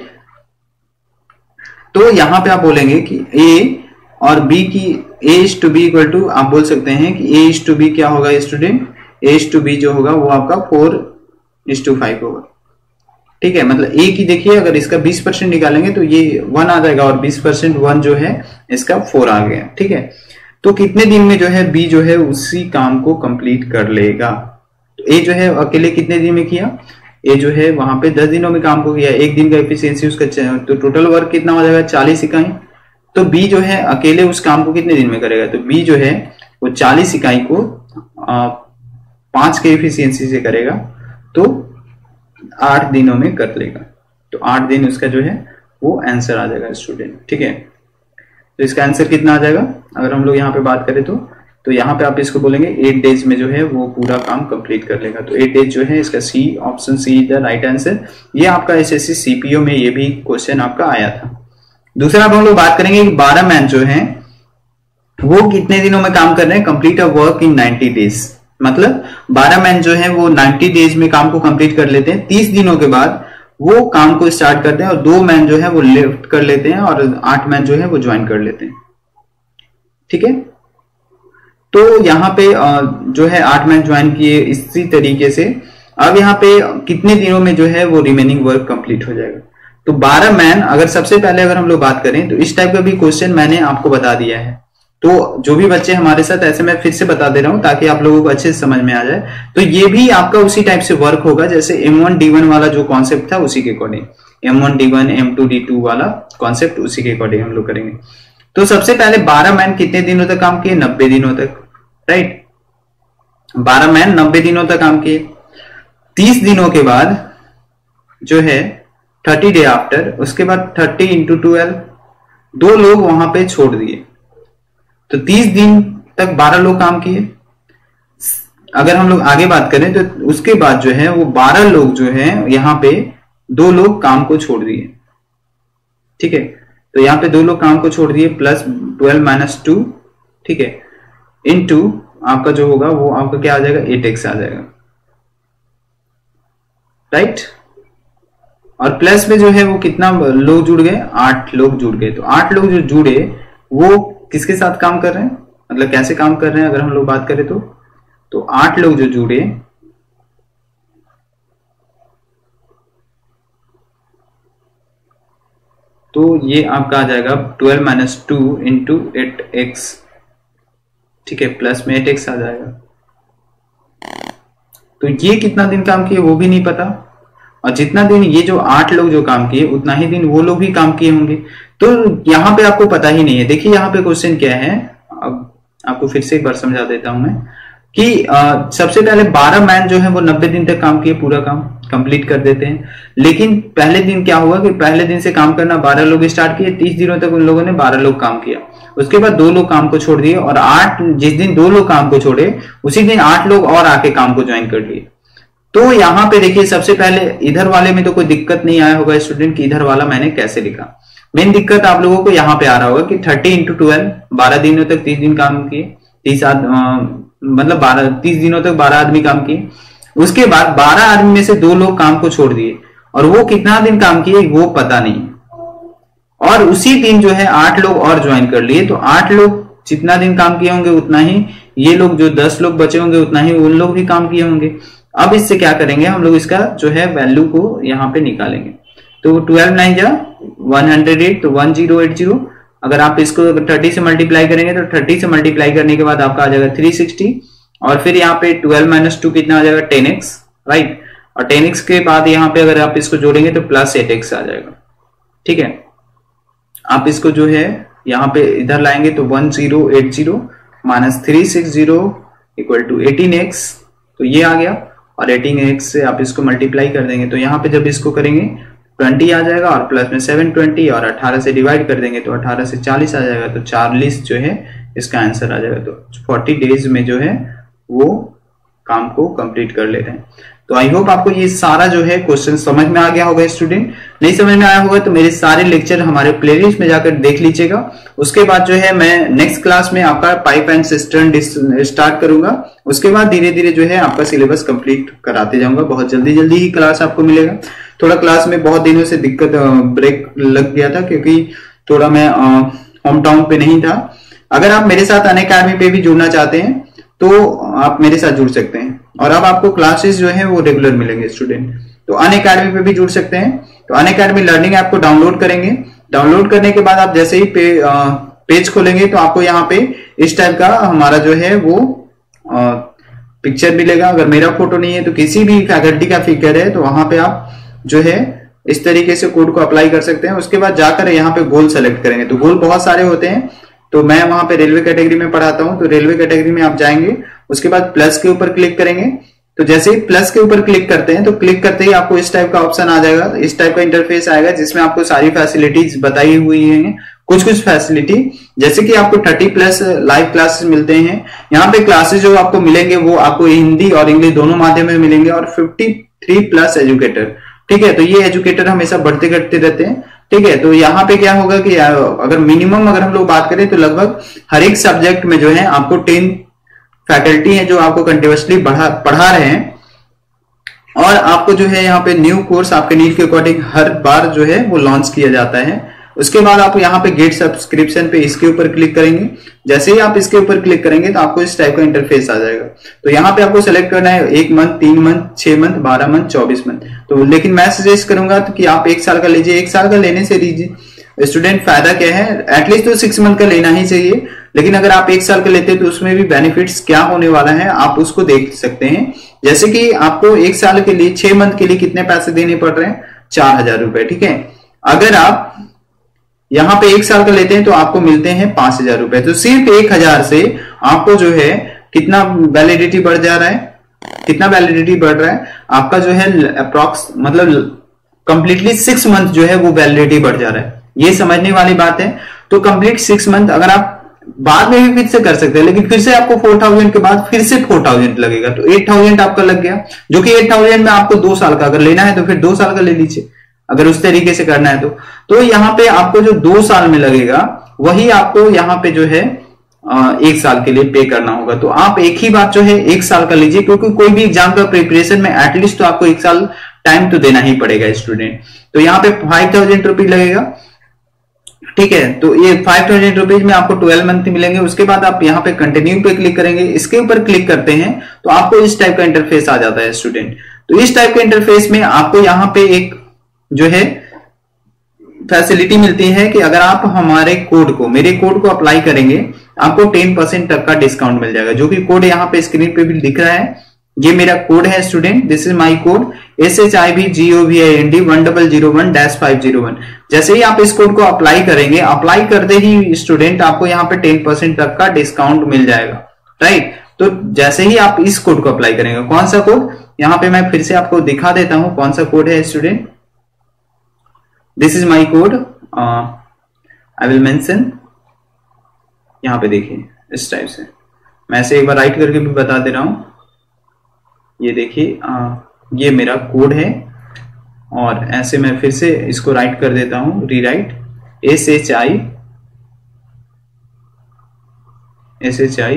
तो यहां पे आप बोलेंगे कि ए और बी की A is to B equal to, आप बोल सकते हैं कि ए इज टू बी क्या होगा student, A is to B जो होगा वो आपका फोर इज टू फाइव होगा, ठीक है। मतलब ए की देखिए अगर इसका बीस परसेंट निकालेंगे तो ये वन आ जाएगा और बीस परसेंट वन जो है इसका फोर आ गया, ठीक है। तो कितने दिन में जो है बी जो है उसी काम को कंप्लीट कर लेगा। तो ए जो है अकेले कितने दिन में किया, ए जो है वहां पे दस दिनों में काम को किया, एक दिन का एफिशिएंसी उसका, तो टोटल वर्क कितना हो जाएगा, चालीस इकाई। तो बी जो है अकेले उस काम को कितने दिन में करेगा, तो बी जो है वो चालीस इकाई को पांच के एफिशिएंसी से करेगा तो आठ दिनों में कर लेगा। तो आठ दिन उसका जो है वो आंसर आ जाएगा स्टूडेंट, ठीक है। तो इसका आंसर कितना आ जाएगा अगर हम लोग यहाँ पे बात करें तो तो यहाँ पे आप इसको बोलेंगे एट डेज में जो है वो पूरा काम कंप्लीट कर लेगा। तो एट डेज जो है इसका C, option C is the right answer. ये आपका एसएससी सीपीओ में ये भी क्वेश्चन आपका आया था। दूसरा अब हम लोग बात करेंगे कि बारह मैन जो है वो कितने दिनों में काम कर रहे हैं, complete a work in ninety days. मतलब बारह मैन जो है वो नाइनटी डेज में काम को कंप्लीट कर लेते हैं, तीस दिनों के बाद वो काम को स्टार्ट करते हैं और दो मैन जो है वो लिफ्ट कर लेते हैं और आठ मैन जो है वो ज्वाइन कर लेते हैं, ठीक है। तो यहाँ पे जो है आठ मैन ज्वाइन किए इसी तरीके से। अब यहाँ पे कितने दिनों में जो है वो रिमेनिंग वर्क कंप्लीट हो जाएगा। तो बारह मैन अगर सबसे पहले अगर हम लोग बात करें तो इस टाइप का भी क्वेश्चन मैंने आपको बता दिया है। तो जो भी बच्चे हमारे साथ, ऐसे मैं फिर से बता दे रहा हूं ताकि आप लोगों को अच्छे से समझ में आ जाए। तो ये भी आपका उसी टाइप से वर्क होगा जैसे एम वन डी वन वाला जो कॉन्सेप्ट था उसी के according, M one D one M two D two वाला कॉन्सेप्ट उसी के अकॉर्डिंग हम लोग करेंगे। तो सबसे पहले बारह मैन कितने दिनों तक काम किए, नब्बे दिनों तक, राइट। बारह मैन नब्बे दिनों तक काम किए। तीस दिनों के बाद जो है थर्टी डे आफ्टर, उसके बाद थर्टी इंटू ट्वेल्व, दो लोग वहां पे छोड़ दिए। तो तीस दिन तक बारह लोग काम किए। अगर हम लोग आगे बात करें तो उसके बाद जो है वो बारह लोग जो है यहां पे दो लोग काम को छोड़ दिए, ठीक है। तो यहाँ पे दो लोग काम को छोड़ दिए, प्लस ट्वेल्व माइनस टू ठीक है, इनटू आपका जो होगा वो आपका क्या आ जाएगा, एट एक्स आ जाएगा, राइट। और प्लस में जो है वो कितना लोग जुड़ गए, आठ लोग जुड़ गए। तो आठ लोग जो जुड़े वो किसके साथ काम कर रहे हैं, मतलब कैसे काम कर रहे हैं अगर हम लोग बात करें तो तो आठ लोग जो जुड़े तो ये आपका आ जाएगा twelve minus two into eight X, ठीक है, प्लस में एट एक्स आ जाएगा। तो ये कितना दिन काम किए वो भी नहीं पता, और जितना दिन ये जो आठ लोग जो काम किए उतना ही दिन वो लोग भी काम किए होंगे। तो यहाँ पे आपको पता ही नहीं है। देखिए यहाँ पे क्वेश्चन क्या है, अब आपको फिर से एक बार समझा देता हूं मैं कि आ, सबसे पहले बारह मैन जो है वो नब्बे दिन तक काम किए, पूरा काम कंप्लीट कर देते हैं। लेकिन पहले दिन क्या हुआ कि पहले दिन से काम करना बारह लोग स्टार्ट किए, तीस दिनों तक उन लोगों ने बारह लोग काम किया। उसके बाद दो लोग काम को छोड़ दिए, और आठ जिस दिन दो लोग काम को छोड़े उसी दिन आठ लोग और आके काम को ज्वाइन कर लिए। तो यहाँ पे देखिए सबसे पहले इधर वाले में तो कोई दिक्कत नहीं आया होगा स्टूडेंट कि इधर वाला मैंने कैसे लिखा। मेन दिक्कत आप लोगों को यहाँ पे आ रहा होगा कि थर्टी इंटू ट्वेल्व, बारह दिनों तक तीस दिन काम किए, तीस मतलब बारह तीस दिनों तक बारह आदमी काम किए। उसके बाद बारह आदमी में से दो लोग काम को छोड़ दिए, और वो कितना दिन काम किए वो पता नहीं, और उसी दिन जो है आठ लोग और ज्वाइन कर लिए। तो आठ लोग जितना दिन काम किए होंगे उतना ही ये लोग जो दस लोग बचे होंगे उतना ही उन लोग भी काम किए होंगे। अब इससे क्या करेंगे हम लोग, इसका जो है वैल्यू को यहाँ पे निकालेंगे। तो ट्वेल्व नाइन जा वन हंड्रेड एट, तो वन जीरो एट जीरो। अगर आप इसको थर्टी से मल्टीप्लाई करेंगे तो थर्टी से मल्टीप्लाई करने के बाद आपका आ जाएगा थ्री सिक्सटी, और फिर यहाँ पे ट्वेल्व माइनस टू कितना आ जाएगा, टेन एक्स, राइट। और टेन एक्स के बाद यहाँ पे अगर आप इसको जोड़ेंगे तो प्लस एट एक्स आ जाएगा, ठीक है। आप इसको जो है यहाँ पे इधर लाएंगे तो one zero eight zero minus three six zero equal to eighteen X, तो ये आ गया। और एटीन एक्स से आप इसको मल्टीप्लाई कर देंगे तो यहाँ पे जब इसको करेंगे ट्वेंटी आ जाएगा, और प्लस में सेवन ट्वेंटी, और अठारह से डिवाइड कर देंगे तो अठारह से चालीस आ जाएगा, तो चालीस जो है इसका आंसर आ जाएगा। तो फोर्टी डेज में जो है वो काम को कंप्लीट कर लेते हैं। तो आई होप आपको ये सारा जो है क्वेश्चन समझ में आ गया होगा स्टूडेंट। नहीं समझ में आया होगा तो मेरे सारे लेक्चर हमारे प्लेलिस्ट में जाकर देख लीजिएगा। उसके बाद जो है मैं नेक्स्ट क्लास में आपका पाइप एंड सिस्टम स्टार्ट करूंगा। उसके बाद धीरे धीरे जो है आपका सिलेबस कंप्लीट कराते जाऊंगा। बहुत जल्दी जल्दी ही क्लास आपको मिलेगा। थोड़ा क्लास में बहुत दिनों से दिक्कत ब्रेक लग गया था क्योंकि थोड़ा मैं होम टाउन पे नहीं था। अगर आप मेरे साथ अनअकैडमी पे भी जुड़ना चाहते हैं तो आप मेरे साथ जुड़ सकते हैं, और अब आपको क्लासेस जो है वो रेगुलर मिलेंगे स्टूडेंट। तो अनअकैडमी पे भी जुड़ सकते हैं। तो अनअकैडमी लर्निंग ऐप को डाउनलोड करेंगे। डाउनलोड करने के बाद आप जैसे ही पे, आ, पेज खोलेंगे तो आपको यहाँ पे इस टाइप का हमारा जो है वो आ, पिक्चर मिलेगा। अगर मेरा फोटो नहीं है तो किसी भी फैकल्टी का फिगर है तो वहां पे आप जो है इस तरीके से कोड को अप्लाई कर सकते हैं। उसके बाद जाकर यहाँ पे गोल सेलेक्ट करेंगे। तो गोल बहुत सारे होते हैं, तो मैं वहां पे रेलवे कैटेगरी में पढ़ाता हूं, तो रेलवे कैटेगरी में आप जाएंगे। उसके बाद प्लस के ऊपर क्लिक करेंगे। तो जैसे ही प्लस के ऊपर क्लिक करते हैं तो क्लिक करते ही आपको इस टाइप का ऑप्शन आ जाएगा, इस टाइप का इंटरफेस आएगा जिसमें आपको सारी फैसिलिटीज बताई हुई हैं। कुछ कुछ फैसिलिटी जैसे कि आपको थर्टी प्लस लाइव क्लासेस मिलते हैं। यहाँ पे क्लासेस जो आपको मिलेंगे वो आपको हिंदी और इंग्लिश दोनों माध्यम में मिलेंगे, और फिफ्टी थ्री प्लस एजुकेटर, ठीक है। तो ये एजुकेटर हमेशा बढ़ते घटते रहते हैं, ठीक है। तो यहाँ पे क्या होगा कि अगर मिनिमम अगर हम लोग बात करें तो लगभग हर एक सब्जेक्ट में जो है आपको टेन फैकल्टी है जो आपको कंटिन्यूअसली पढ़ा पढ़ा रहे हैं, और आपको जो है यहाँ पे न्यू कोर्स आपके नीड के अकॉर्डिंग हर बार जो है वो लॉन्च किया जाता है। उसके बाद आप यहाँ पे गेट सब्सक्रिप्शन पे इसके ऊपर क्लिक करेंगे। जैसे ही आप इसके ऊपर क्लिक करेंगे तो आपको इस टाइप का इंटरफेस आ जाएगा। तो यहाँ पे आपको सेलेक्ट करना है एक मंथ, तीन मंथ, छह मंथ, बारह मंथ, चौबीस मंथ। तो लेकिन मैं सजेस्ट करूंगा तो कि आप एक साल का लीजिए। एक साल का लेने से लीजिए स्टूडेंट फायदा क्या है, एटलीस्ट तो सिक्स मंथ का लेना ही चाहिए। लेकिन अगर आप एक साल का लेते हैं तो उसमें भी बेनिफिट्स क्या होने वाला है आप उसको देख सकते हैं। जैसे कि आपको एक साल के लिए छह मंथ के लिए कितने पैसे देने पड़ रहे हैं, चार हजार रुपए, ठीक है। अगर आप यहाँ पे एक साल का लेते हैं तो आपको मिलते हैं पांच हजार रुपए। तो सिर्फ एक हजार से आपको जो है कितना वैलिडिटी बढ़ जा रहा है, कितना वैलिडिटी बढ़ रहा है आपका जो है अप्रॉक्स मतलब कंप्लीटली सिक्स मंथ जो है वो वैलिडिटी बढ़ जा रहा है। ये समझने वाली बात है। तो कंप्लीट सिक्स मंथ अगर आप बाद में भी फिर से कर सकते हैं, लेकिन फिर से आपको फोर थाउजेंड के बाद फिर से फोर थाउजेंड लगेगा। तो एट थाउजेंड आपका लग गया, जो कि एट थाउजेंड में आपको दो साल का अगर लेना है तो फिर दो साल का ले लीजिए अगर उस तरीके से करना है तो। तो यहाँ पे आपको जो दो साल में लगेगा वही आपको यहाँ पे जो है एक साल के लिए पे करना होगा। तो आप एक ही बात जो है एक साल का लीजिए, क्योंकि कोई भी एग्जाम का प्रिपरेशन में एटलीस्ट तो आपको एक साल टाइम तो देना ही पड़ेगा स्टूडेंट। तो यहाँ पे फाइव थाउजेंड रुपीज लगेगा, ठीक है। तो ये फाइव थाउजेंड रुपीज में आपको ट्वेल्व मंथ मिलेंगे। उसके बाद आप यहाँ पे कंटिन्यू पे क्लिक करेंगे, इसके ऊपर क्लिक करते हैं तो आपको इस टाइप का इंटरफेस आ जाता है स्टूडेंट। तो इस टाइप के इंटरफेस में आपको यहाँ पे एक जो है फैसिलिटी मिलती है कि अगर आप हमारे कोड को मेरे कोड को अप्लाई करेंगे आपको टेन परसेंट तक का डिस्काउंट मिल जाएगा। जो कि कोड यहाँ पे स्क्रीन पे भी दिख रहा है, ये मेरा कोड है student, this is my code S H I B G O V I N D one double zero one dash five zero one. जैसे ही आप इस कोड को अप्लाई करेंगे, अप्लाई करते ही स्टूडेंट आपको यहाँ पे टेन परसेंट तक का डिस्काउंट मिल जाएगा, राइट। तो जैसे ही आप इस कोड को अप्लाई करेंगे, कौन सा कोड, यहाँ पे मैं फिर से आपको दिखा देता हूं कौन सा कोड है student. This is my code, I will mention, यहाँ पे देखिए इस टाइप से, मैं ऐसे एक बार राइट करके भी बता दे रहा हूं। ये देखिए ये मेरा कोड है और ऐसे मैं फिर से इसको राइट कर देता हूं, rewrite S H I S H I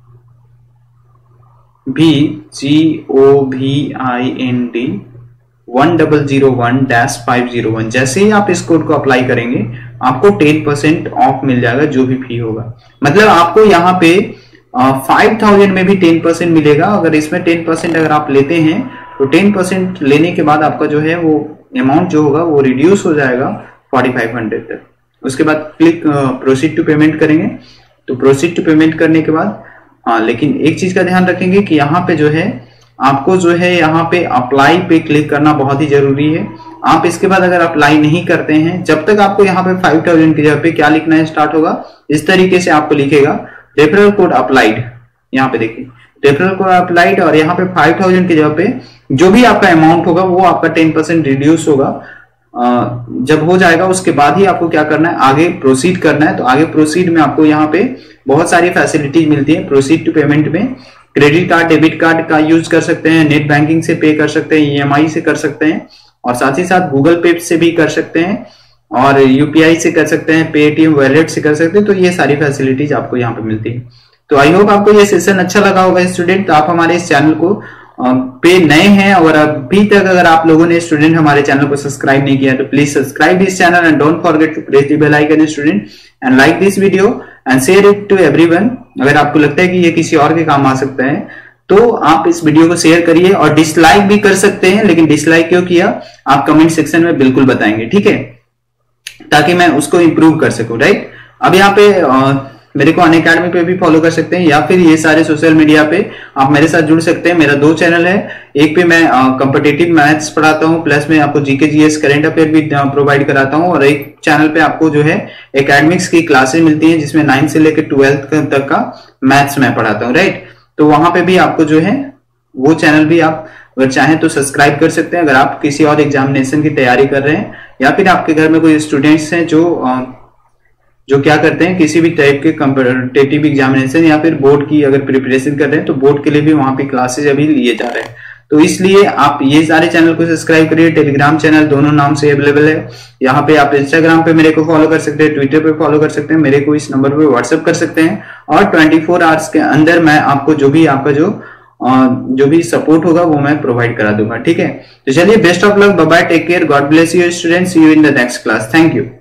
B G O V I N D one double zero one dash five zero one. जैसे ही आप इस कोड को अप्लाई करेंगे आपको टेन परसेंट ऑफ मिल जाएगा जो भी फी होगा। मतलब आपको यहाँ पे फाइव थाउजेंड में भी टेन परसेंट मिलेगा। अगर इसमें टेन परसेंट अगर आप लेते हैं तो टेन परसेंट लेने के बाद आपका जो है वो अमाउंट जो होगा वो रिड्यूस हो जाएगा फोर्टी फाइव हंड्रेड तक। उसके बाद क्लिक प्रोसीड टू पेमेंट करेंगे। तो प्रोसीड टू पेमेंट करने के बाद हाँ, लेकिन एक चीज का ध्यान रखेंगे कि यहाँ पे जो है आपको जो है यहाँ पे अप्लाई पे क्लिक करना बहुत ही जरूरी है। आप इसके बाद अगर अप्लाई नहीं करते हैं, जब तक आपको यहाँ पे फाइव थाउजेंड की जगह पे क्या लिखना है स्टार्ट होगा, इस तरीके से आपको लिखेगा रेफरल कोड अप्लाइड। यहाँ पे देखिए रेफरल कोड अप्लाइड और यहाँ पे फाइव थाउजेंड की जगह पे जो भी आपका अमाउंट होगा वो आपका टेन परसेंट रिड्यूस होगा। जब हो जाएगा उसके बाद ही आपको क्या करना है, आगे प्रोसीड करना है। तो आगे प्रोसीड में आपको यहाँ पे बहुत सारी फैसिलिटीज मिलती है। प्रोसीड टू पेमेंट में क्रेडिट कार्ड डेबिट कार्ड का यूज कर सकते हैं, नेट बैंकिंग से पे कर सकते हैं, ई एम आई से कर सकते हैं और साथ ही साथ गूगल पे से भी कर सकते हैं और यू पी आई से कर सकते हैं, पेटीएम वॉलेट से कर सकते हैं। तो ये सारी फैसिलिटीज आपको यहाँ पे मिलती है। तो आई होप आपको ये सेशन अच्छा लगा होगा स्टूडेंट। तो आप हमारे इस चैनल को पे नए हैं और अभी तक अगर आप लोगों ने स्टूडेंट हमारे चैनल को सब्सक्राइब नहीं किया तो please subscribe this channel and don't forget to press the bell icon student and like this video and share it to everyone. अगर आपको लगता है कि ये किसी और के काम आ सकता है तो आप इस वीडियो को शेयर करिए और डिसलाइक भी कर सकते हैं, लेकिन डिसलाइक क्यों किया आप कमेंट सेक्शन में बिल्कुल बताएंगे, ठीक है, ताकि मैं उसको इंप्रूव कर सकूं, राइट। अब यहाँ पे आ, मेरे को अनअकैडमी पे भी फॉलो कर सकते हैं या फिर ये सारे सोशल मीडिया पे आप मेरे साथ जुड़ सकते हैं। मेरा दो चैनल है, एक पे मैं कॉम्पिटिटिव मैथ्स पढ़ाता हूँ प्लस में आपको जीके जीएस करंट अफेयर भी प्रोवाइड कराता हूँ और एक चैनल पे आपको जो है एकेडमिक्स की क्लासेस मिलती हैं जिसमें नाइन्थ से लेकर ट्वेल्थ तक का मैथ्स मैं पढ़ाता हूँ, राइट। तो वहां पे भी आपको जो है वो चैनल भी आप अगर चाहें तो सब्सक्राइब कर सकते हैं। अगर आप किसी और एग्जामिनेशन की तैयारी कर रहे हैं या फिर आपके घर में कोई स्टूडेंट्स हैं जो जो क्या करते हैं किसी भी टाइप के कॉम्पिटिटिव एग्जामिनेशन या फिर बोर्ड की अगर प्रिपरेशन कर रहे हैं तो बोर्ड के लिए भी वहां पे क्लासेज अभी लिए जा रहे हैं। तो इसलिए आप ये सारे चैनल को सब्सक्राइब करिए। टेलीग्राम चैनल दोनों नाम से अवेलेबल है। यहाँ पे आप इंस्टाग्राम पे मेरे को फॉलो कर सकते हैं, ट्विटर पे फॉलो कर सकते हैं, मेरे को इस नंबर पे व्हाट्सएप कर सकते हैं और ट्वेंटी फोर आवर्स के अंदर मैं आपको जो भी आपका जो जो भी सपोर्ट होगा वो मैं प्रोवाइड करा दूंगा, ठीक है। तो चलिए best of luck, bye bye, take care, God bless you students, see you in the next class, thank you.